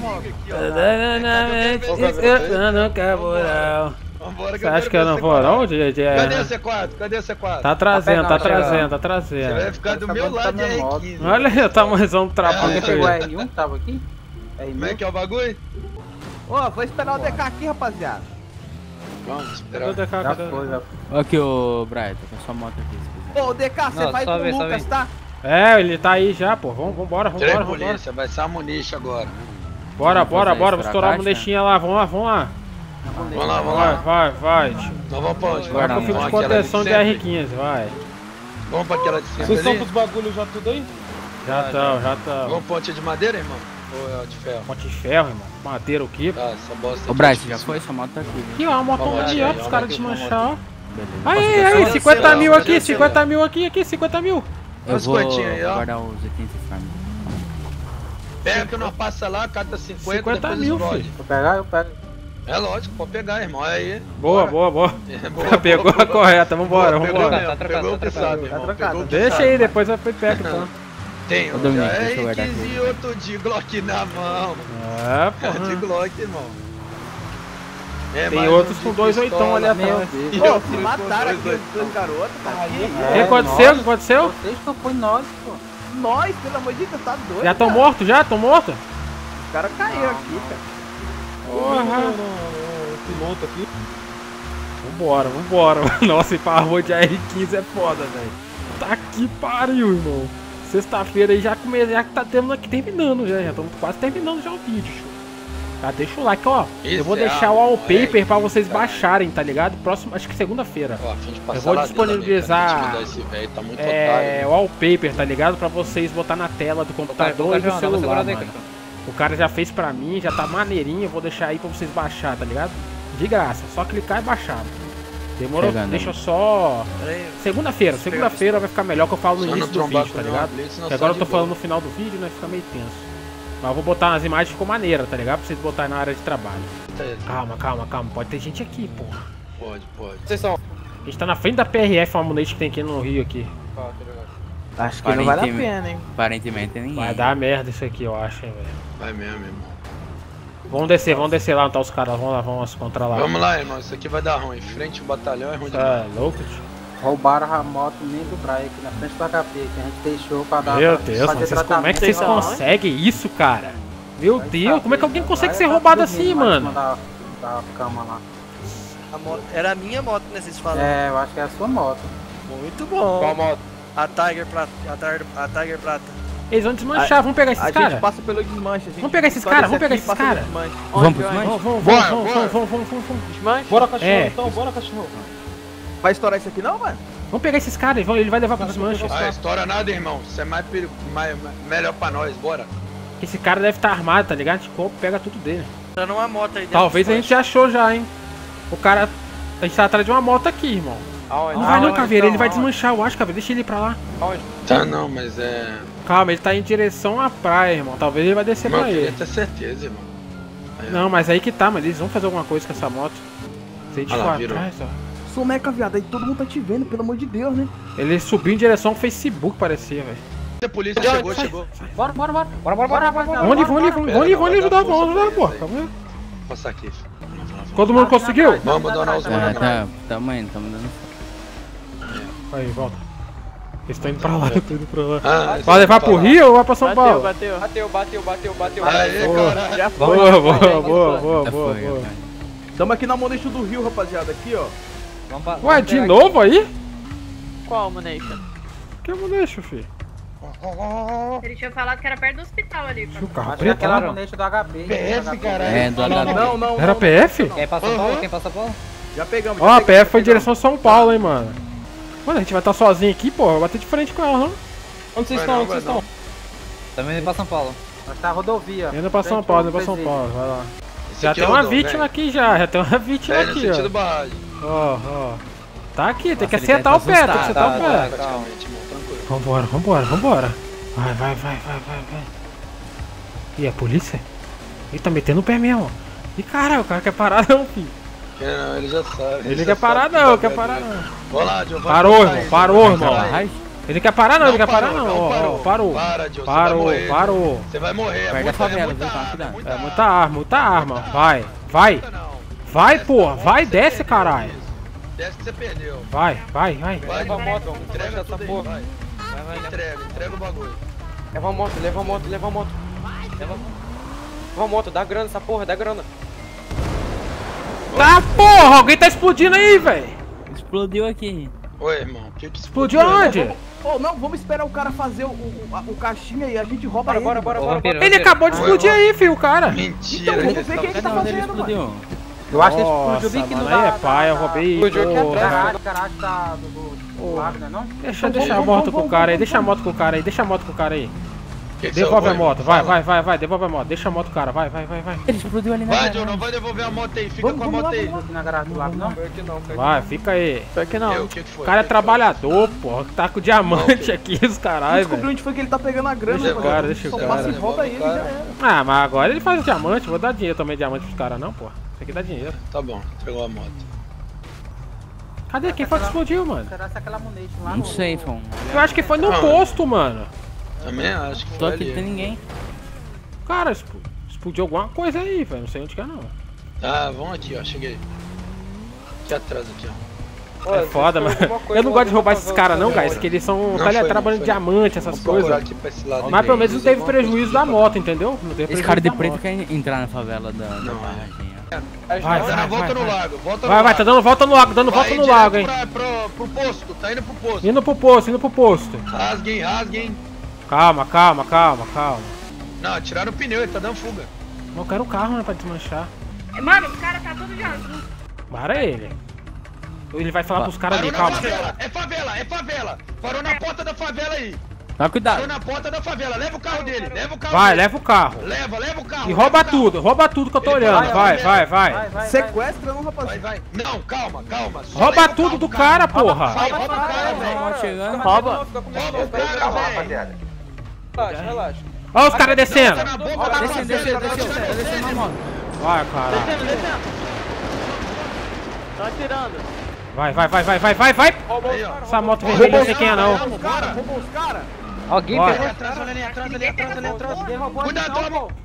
No cabural. Você acha que eu não vou não, D J? Cadê o C quatro? Cadê o C quatro? Tá trazendo, tá trazendo, tá trazendo. Você vai ficar do meu lado de R quinze. Olha aí o tamanhozão do trabalho. Alguém pegou a R um que tava aqui? Como é que é o bagulho? Ô, vou esperar o D K aqui, rapaziada. Vamos esperar. Cadê o D K? Já Cadê? foi, já foi. Aqui, ô Brian, tô com a sua moto aqui, se quiser. Ô, D K, você Não, vai só com vem, o só Lucas, vem. tá? É, ele tá aí já, pô. Vamos, vambora, Três vambora, vambora. polícia, vai ser a municha agora. Bora, bora, fazer bora. isso Vou pra estourar a caixa? munechinha lá. Vamos lá, vamos lá. Vamos lá, vamos Vai, lá. vai, vai. tio. Nós vamos pra onde? Vai Vamos pro fio lá, de aquela contenção de sempre. R quinze, vai. Vamos pra aquela de cima Vocês estão ali? com os bagulhos já tudo aí? Já tão, já tão. Vamos ponte de madeira, irmão? Ou é de ferro? Ponte de ferro, irmão. Madeira o quê? Tá, essa bosta Ô aqui Brian, é você já difícil. foi? Sua moto tá aqui, Aqui, viu? ó, a motão Vamos ali, lá, ó, vamos pros lá, caras vamos desmanchar, ó. Beleza. Aí, aí, Posso cinquenta descer, mil ó, aqui, descer, cinquenta mil aqui, aqui, cinquenta mil. Eu Os vou quantinhos aí, ó. guardar os itens pra mim. Pega que nós passa lá, cata cinquenta, cinquenta depois mil, explode. filho. Vou pegar, eu pego. É lógico, pode pegar, irmão. Aí. Boa, boa, boa. É, boa, Pegou boa, a correta, vambora, boa. Pegou vambora. mesmo, pegou o que sabe, irmão. Pegou o que Deixa sabe. aí, depois vai pro perto, então. Tem, Ô, ó, Domingos, já deixa eu é guardar quinze aqui. e outro de Glock na mão. É, De pô. Glock, irmão. É, Tem mais outros um com de dois pistola. oitão ali Meu atrás. Deus. E Ô, eu se fui com mataram dois aqui oitão. os dois garotos, tá aqui. O que aconteceu? O que aconteceu? Vocês estão com nós, pô. Nós, pelo amor de Deus, tá doido. Já tão cara. mortos, já? Tão mortos? Os caras caíram aqui, cara. Porra. Piloto aqui. Vambora, vambora. Nossa, e pra arma de R quinze é foda, velho. Tá que pariu, irmão. Sexta-feira aí já comecei, já tá tendo aqui terminando já. Já estamos quase terminando já o vídeo, show. Já deixa o like, ó. Eu Isso vou é deixar a- o wallpaper é, pra vocês caralho. baixarem, tá ligado? Próximo, acho que segunda-feira. Ó, a fim de passar Eu vou lá disponibilizar dentro, né, cara? Intimidar esse velho, tá muito É, otário. wallpaper, tá ligado? Pra vocês botar na tela do computador e do celular, mano. O cara já fez pra mim, já tá maneirinho. Eu vou deixar aí pra vocês baixar, tá ligado? De graça, só clicar e baixar. Demorou? Chegando, Deixa eu né? só... Segunda-feira, segunda-feira vai ficar melhor que eu falo no Só não início do trombar vídeo, com tá o ligado? Blitz, não Porque sai agora eu de tô boa. falando no final do vídeo, né? Fica meio tenso. Mas eu vou botar nas imagens, ficou maneira, tá ligado? Pra vocês botarem na área de trabalho. Calma, calma, calma. Pode ter gente aqui, porra. Pode, pode. Vocês são? A gente tá na frente da P R F, uma Ammunition que tem aqui no Rio aqui. Acho que não vale a pena, hein? Aparentemente ninguém. Vai dar merda isso aqui, eu acho, hein, velho. Vai mesmo, irmão. Vamos descer, vamos descer lá onde tá os caras. Vamos lá, vamos se encontrar lá. Vamos lá, irmão. Isso aqui vai dar ruim. Frente o batalhão é ruim Tá demais. louco, tio? Roubaram a moto minha do Brian aqui na frente do H P, que a gente deixou pra dar. Meu pra Deus, fazer mano, vocês, como é que vocês tratamento. conseguem isso, cara? Meu Deus, como é que alguém consegue ser roubado assim, mano? Da, da cama lá. A moto, era a minha moto, né? Vocês falaram. É, eu acho que é a sua moto. Muito bom. Qual moto? A Tiger Prata. A Tiger, a Tiger Prata. Eles vão desmanchar, vamos pegar esses A caras? gente passa pelo desmanche. a gente Vamos pegar esses só caras, desce vamos pegar aqui esses e passa caras. pelo desmanche. Vamos Onde, pro onde? desmanche? Vamos, Bora, vamos, bora. vamos, vamos, vamos, vamos, vamos. Desmanche? Bora, cachorro, É. então, bora, cachorro. Vai estourar isso aqui não, mano? Vamos pegar esses caras, ele vai levar pro desmanche. Ah, estoura nada, irmão. Isso é mais, perigo, mais, mais melhor pra nós. Bora. Esse cara deve estar armado, tá ligado? A gente compra, pega tudo dele. Tá numa moto aí dentro. Talvez a gente já achou já, hein? O cara... A gente tá atrás de uma moto aqui, irmão. Aonde? Não vai não, Aonde, Caveira, então? ele vai Aonde? desmanchar, eu acho, Caveira. Deixa ele ir pra lá. Aonde? Tá, não, mas é... Calma, ele tá em direção à praia, irmão. Talvez ele vai descer Mas eu pra queria ele. ter certeza, irmão. Não, mas aí que tá, mas eles vão fazer alguma coisa com essa moto. Se a gente Ah lá, for virou. atrás, ó. Soneca, viado, aí todo mundo tá te vendo, pelo amor de Deus, né? Ele subiu em direção ao Facebook, parecia, velho. A polícia chegou, chegou. Bora, bora, bora. Bora, bora, bora, bora. Vamos ali, vamos ali, vamos ali, vamos ali ajudar, vamos ajudar, pô. Calma aí. Vou passar aqui. Todo mundo conseguiu? Vamos abandonar os Ah, manos. tá, tamo indo, tamo dando. Aí, volta. Eles estão indo pra lá, eu tô indo pra lá. Ah, vai levar pro Rio ou vai pra São Paulo? Bateu, Bateu, bateu, bateu, bateu. Aê, Boa. caralho. Já foi. Boa, já boa, foi, já boa, foi. boa, Já boa, foi, boa. já foi. Tamo aqui na Munition do Rio, rapaziada, aqui, ó. Vamos pra- Ué, vamos de pegar novo aí? Qual Munition? Que Ammunition, filho? Ele tinha falado que era perto do hospital ali. O carro Acho que é preto aquela lá? Munition do H P. P F, caralho. É, do H P. Não, não, Era não, P F? Quem passa São Paulo? Quem passa São Paulo? Já pegamos. Ó, já a P pegamos, F foi em já pegamos. direção a São Paulo, hein, mano. Mano, a gente vai estar sozinho aqui, pô. Vai bater de frente com ela, não? Onde vocês Vai estão? não, Onde vocês vai estão? Também indo pra São Paulo. Nós tá rodovia. Indo pra São Frente Paulo, ao indo pra São presídio. Paulo, vai lá. Esse Já aqui tem é o uma Dom, vítima velho. aqui já, já tem uma vítima É, no aqui, sentido ó. barragem. Ó, ó. Tá aqui, tem que Nossa, ele acertar o deve pé, tá tem que acertar o assustado, pé. Praticamente, irmão. Tranquilo. Vambora, vambora, vambora. Vai, vai, vai, vai, vai, vai. Ih, a polícia? Ele tá metendo o pé mesmo. Ih, caralho, o cara quer parar não, filho. Quer não, ele já sabe. Ele já quer parar sabe não, que quer vai parar dar não. Vamos lá, Diogo. Parou, irmão, parou, irmão. Caralho. Ele quer parar não, ele quer parar parou, não. não Ó, parou. ó, parou. Para, Diogo, você vai Parou, morrer, parou. Você vai morrer, é Perto da muita, favela, é muita viu? Tá, arma, cuidado. muita É arma. muita arma, muita arma. Vai, vai. Vai, porra, vai, desce, caralho. Desce que você perdeu. Vai, vai, vai. Vai, Leva a moto, entrega essa tudo aí, porra. vai. Vai, vai, leva. Entrega, entrega o bagulho. Leva a moto, leva a moto, leva a moto. Leva a moto, dá grana essa porra, dá grana. Tá, porra, alguém tá explodindo aí, velho. Explodiu aqui. Oi, irmão. O que que Explodiu onde? Ô, não, vamos esperar o cara fazer o, o, o, o caixinha e a gente rouba Bora, ele. bora, bora, bora, bora. Ele acabou de explodir aí, filho, o cara. Mentira. Então, vamos ver quem que tá Cadê onde ele fazendo, mano. explodiu? Eu acho que ele Nossa, explodiu bem aqui no mano, aí é da- pai, eu da- roubei. Explodiu aqui porra. atrás. Garagem, garagem tá do, do, do lado, né, não? Deixa, deixa a moto com o cara aí, deixa a moto com o cara aí, deixa a moto com o cara aí. Que que Devolve você a moto, roubou, vai, irmão? vai, vai, vai, devolve a moto, deixa a moto com o cara, vai, vai, vai, vai. Ele explodiu ali na Vai, garagem. Diogo, não vai devolver a moto aí. Fica Vamos, com a vamos moto lá, aí. vamos Aqui na garagem do lado, não? Pior que não, pior que Vai, fica aí. Pior que não. Eu, o que que foi? O cara é O que que foi? trabalhador, porra, tá com diamante aqui, os caralho, Descobriu velho. onde foi que ele tá pegando a grana, Deixa o mano. cara, deixa o Só cara. passa e rouba ele e já era. Ah, mas agora ele faz diamante, vou dar dinheiro também, diamante pros caras não, porra. Isso aqui dá dinheiro. Tá bom, entregou a moto. Cadê? Quem foi que explodiu, mano? Será que é aquela Munition lá Não no... sei, Fon. Eu acho que foi no Não. posto, mano. Também acho que Tô foi aqui, não tem ali. ninguém. Cara, expl- explodiu alguma coisa aí, velho. Não sei onde que é não. Ah, vamos aqui, ó. Cheguei. Aqui atrás, aqui, ó. É foda, mano. Eu não gosto de roubar esses caras não, guys, que eles são Não tá foi, trabalhando não foi. diamante, essas Vamos procurar coisas. aqui pra esse lado. Mas pelo menos não teve prejuízo da moto, entendeu? Não teve Esse prejuízo cara de da preto moto. quer entrar na favela da, da Não, barragem. ó. Vai, Tá vai, dando volta vai, no vai. lago, volta no Vai, vai, lago. tá dando volta no lago, dando Vai volta no direto lago, hein. Pra, pro, pro posto, tá indo pro posto. Indo pro posto, indo pro posto. Rasguem, rasguem. Calma, calma, calma, calma. Não, tiraram o pneu, ele tá dando fuga. Eu quero o carro, né, pra desmanchar. Mano, os caras tá tudo de azul. Para ele. Ele vai falar pros caras ali, Parou na calma. favela, é favela, é favela. Parou na porta da favela aí. Tá, cuidado. Parou na porta da favela, leva o carro dele, leva o carro Vai, dele. leva o carro. Leva, leva o carro. E rouba tudo, rouba tudo que eu tô olhando. Vai, vai, vai. Sequestra não, Vai, rapaziada. vai. Não, calma, calma. Só Rouba leva o tudo carro do carro. cara, porra. Vai, rouba o cara, velho. Chegando. Rouba. Rouba o cara, velho. Relaxa, relaxa. Olha os caras descendo. Descendo, descendo, descendo, descendo na moto. Vai, caralho. Descendo, descendo. Tá atirando. Vai, vai, vai, vai, vai, vai, vai. Essa moto vermelha não sei quem é não. Roubou os caras, roubou os caras. Alguém Bora. pegou. Atrás, olha ali, atrás, ali, atrás, ali, atrás. Derrubou Cuidado, então, toma. pô.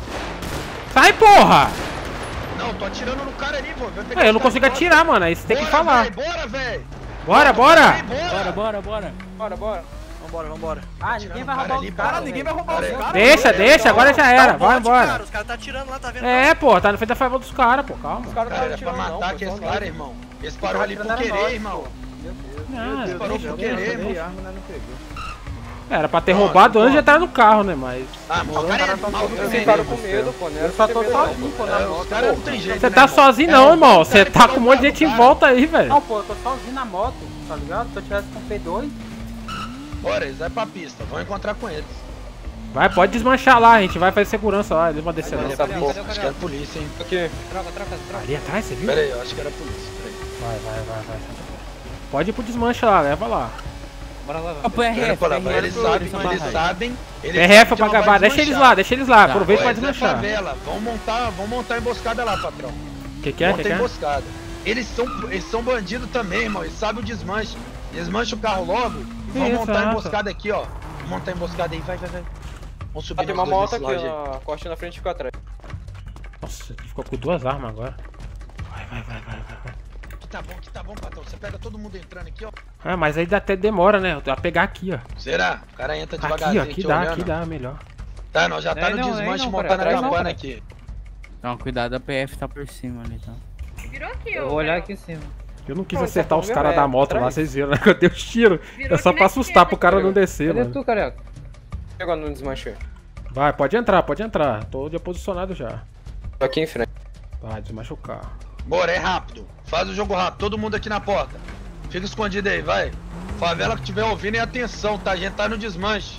Sai, porra. Não, tô atirando no cara ali, pô. Vai pegar É, eu não os consigo caras de atirar, mano. Aí você tem que Bora, falar. véi, bora, velho. Bora, bora. Bora, bora, bora. Bora, bora. Vambora, vambora. Ah, ninguém vai roubar os Cara, caras. ninguém vai roubar os caras. Deixa, deixa. Agora já era. Vai embora. Os caras tá atirando lá, tá vendo? É, pô. Tá no frente da favela dos caras, pô. Calma. Os caras Cara, não era pra atirando não, matar pô, aqueles só caras, nós. irmão. Eles pararam ali por querer, irmão. Não, Deus, parou deixa, por deixa, querer, deixa. E arma, né, não pegou. Era pra ter Pronto, roubado antes de pronto. entrar no carro, né? Mas. Ah, mas o cara é maluco. Eles ficaram com medo, pô, né? Eu só tô sozinho, pô, na É, os moto. caras não tem jeito, Você né, tá irmão? sozinho É, não, o irmão. cara Você que tá com um monte de gente em cara. volta aí, velho. Não, pô, eu tô sozinho na moto, tá ligado? Se eu tivesse com P dois. Bora, eles vão pra pista. Vamos encontrar com eles. Vai, pode desmanchar lá. A gente vai fazer segurança lá. Eles vão descer não. Essa porra. Acho que era polícia, hein? Aqui. Troca, troca, troca. Ali atrás, você viu? Pera aí, eu acho que era polícia. Pera aí. Vai, vai, vai, vai. Pode ir pro desmanche lá, leva lá. Bora lá, Ó, põe a Pera, ref, pera, põe a Eles ref. sabem, eles sabem. Eles É refa sabem que pra não vai acabar. Deixa eles desmanchar. lá, deixa eles lá. Aproveita Ué, pra Zé desmanchar. Favela, vamos montar, vamos montar emboscada lá, patrão. Que que é? Monta Que que é? emboscada. Eles são, eles são bandidos também, irmão. Eles sabem o desmanche. Desmancha o carro logo. Vamos Isso, montar a exato. emboscada aqui, ó. Vamos montar a emboscada aí, vai, vai, vai. Vamos subir Ah, tem nós uma dois moto nesse aqui, lounge aí. ó. Costa na frente e fica atrás. Nossa, ele ficou com duas armas agora. Vai, vai, vai, vai, vai, vai. Que tá bom, que tá bom, patrão. Você pega todo mundo entrando aqui, ó. Ah, mas aí até demora, né? Vai pegar aqui, ó. Será? O cara entra Aqui, devagarzinho ó. Aqui te dá, olhando. aqui dá, melhor. Tá, nós já tá Não, no não, desmanche não, montando a atrás não, campana cara. aqui. Não, cuidado, a P F tá por cima ali, tá? Virou aqui, Eu ô. vou olhar Carol. aqui em cima. Eu não quis Pô, acertar essa os caras é da moto lá, atrás. vocês viram, né? Que eu dei os tiros. Virou É só aqui pra na assustar esquerda, pro cara não Carol. descer, Cadê mano. tu, careca? Chegou no desmanche. Vai, pode entrar, pode entrar. Tô já posicionado já. Tô aqui em frente. Vai, desmancha o carro. Bora, é rápido. Faz o jogo rápido. Todo mundo aqui na porta. Fica escondido aí, vai. Favela que tiver ouvindo é atenção, tá? A gente tá no desmanche.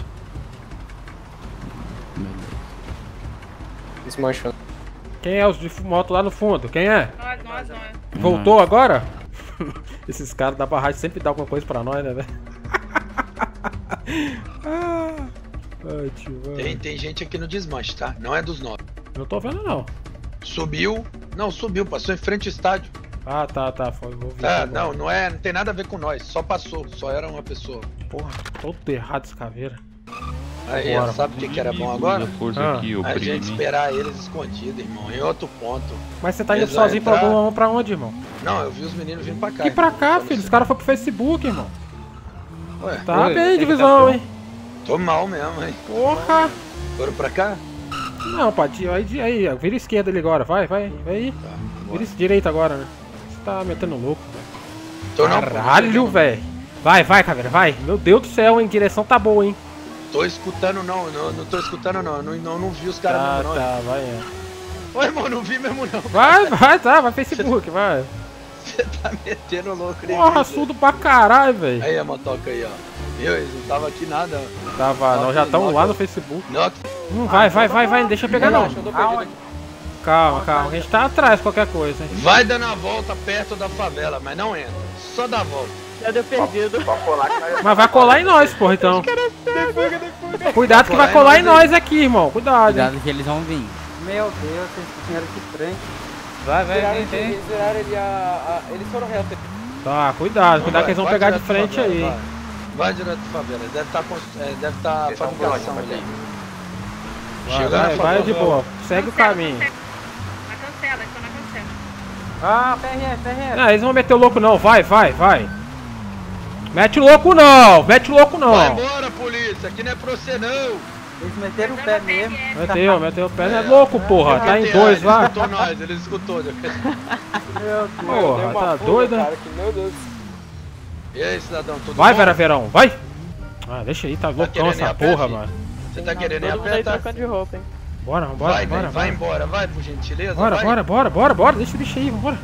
Desmanchando. Quem é os de moto lá no fundo? Quem é? Nós, nós, nós. Voltou agora? Esses caras da barragem sempre dão alguma coisa pra nós, né, velho? Ah. Ai, tio, vai. Tem, tem gente aqui no desmanche, tá? Não é dos nossos. Não tô vendo, não. Subiu. Não, subiu. Passou em frente ao estádio. Ah, tá, tá. Foi, vou ver Tá, agora. não, não é. Não tem nada a ver com nós. Só passou. Só era uma pessoa. Porra, todo errado esse caveira. Aí, Agora, sabe o que, que era bom agora? Força Ah. aqui, o A gente primo. esperar eles escondidos, irmão. Em outro ponto. Mas você tá indo Eles vão sozinho pra entrar. algum pra onde, irmão? Não, eu vi os meninos vindo pra cá. E pra irmão. cá, Só filho. Os você. caras foram pro Facebook, irmão. Ué, Tá Oi, bem, tem que divisão, tá hein? tô mal mesmo, hein? Porra! Foram pra cá? Não, Patinho, aí, aí, vira a esquerda ali agora, vai, vai, vai aí. Tá, Vira a direita agora, né? Você tá metendo louco, velho. Tô não, pô, Caralho, não. velho. Vai, vai, caveira, vai. Meu Deus do céu, hein? Direção tá boa, hein? Tô escutando não, não, não tô escutando não. Não, não, não vi os caras Tá, mesmo não. tá, vai, é. Oi, irmão, não vi mesmo não. Vai, vai, tá, vai Facebook, vai. Você tá metendo louco nem Porra, isso. surdo pra caralho, velho. Aí a motoca aí, ó. Meu, eles não tava aqui nada. Tava, nós já estamos lá no Facebook. Não, Hum, vai, vai, vai, vai, não deixa eu pegar não. Relaxa, eu tô perdido aqui. Calma, calma, a gente tá atrás de qualquer coisa, hein? vai dando a volta perto da favela, mas não entra. Só dá a volta. Já deu perdido. Só colar que nós... Mas vai colar em nós, porra, então. Cuidado que vai colar em nós aqui, irmão. Cuidado, hein? Cuidado que eles vão vir. Meu Deus, vocês vieram de frente. Vai, vai, Viraram, vem, vem. eles viraram ele a, a... Eles foram reto. Tá, cuidado, cuidado que eles vão Vai pegar de direto pra frente favela, aí, hein? Vai, vai direto pra favela. Deve estar tá, é, deve tá Eles tão fabricação por onde, ali. Vai, Chegando vai, na vai favela. de boa. Segue o Cancela, caminho. cancela. Na cancela, estão na cancela. Ah, P R F, P R F. Não, eles não vão meter o louco não, vai, vai, vai. Mete o louco não, mete o louco não. Vai embora, polícia. Aqui não é pra você não. Eles meteram o pé mesmo. Meteu, meteu o pé, não é louco, porra. Tá em dois Ele lá. escutou nós, ele escutou. Meu Deus. Porra, tá doido, né? Cara, que, meu Deus. E aí, cidadão, tudo Vai, bom? Vera Verão, vai. Ah, deixa aí, tá loucão querendo ir essa a pé, porra, filho? mano. Você tá querendo ir a Todo mundo pé, aí tá? trocando de roupa, hein? Bora, bora, Vai, bora, vai, vai bora. embora, vai, por gentileza. Bora, vai. bora, bora, bora, bora. Deixa o bicho aí, vambora.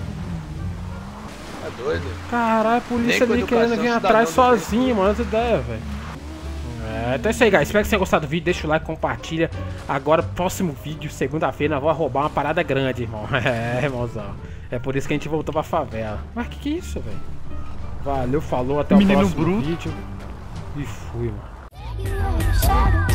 Tá doido? Caralho, a polícia Nem com ali querendo educação vir atrás cidadã não tem sozinho, mano. As ideias, velho. É, então é isso aí, guys. Espero que vocês tenham gostado do vídeo. Deixa o like, compartilha. Agora, próximo vídeo, segunda-feira, nós vamos roubar uma parada grande, irmão. É, irmãozão. É por isso que a gente voltou pra favela. Mas que que é isso, velho? Valeu, falou, até o Menino próximo bruto. vídeo. E fui, mano.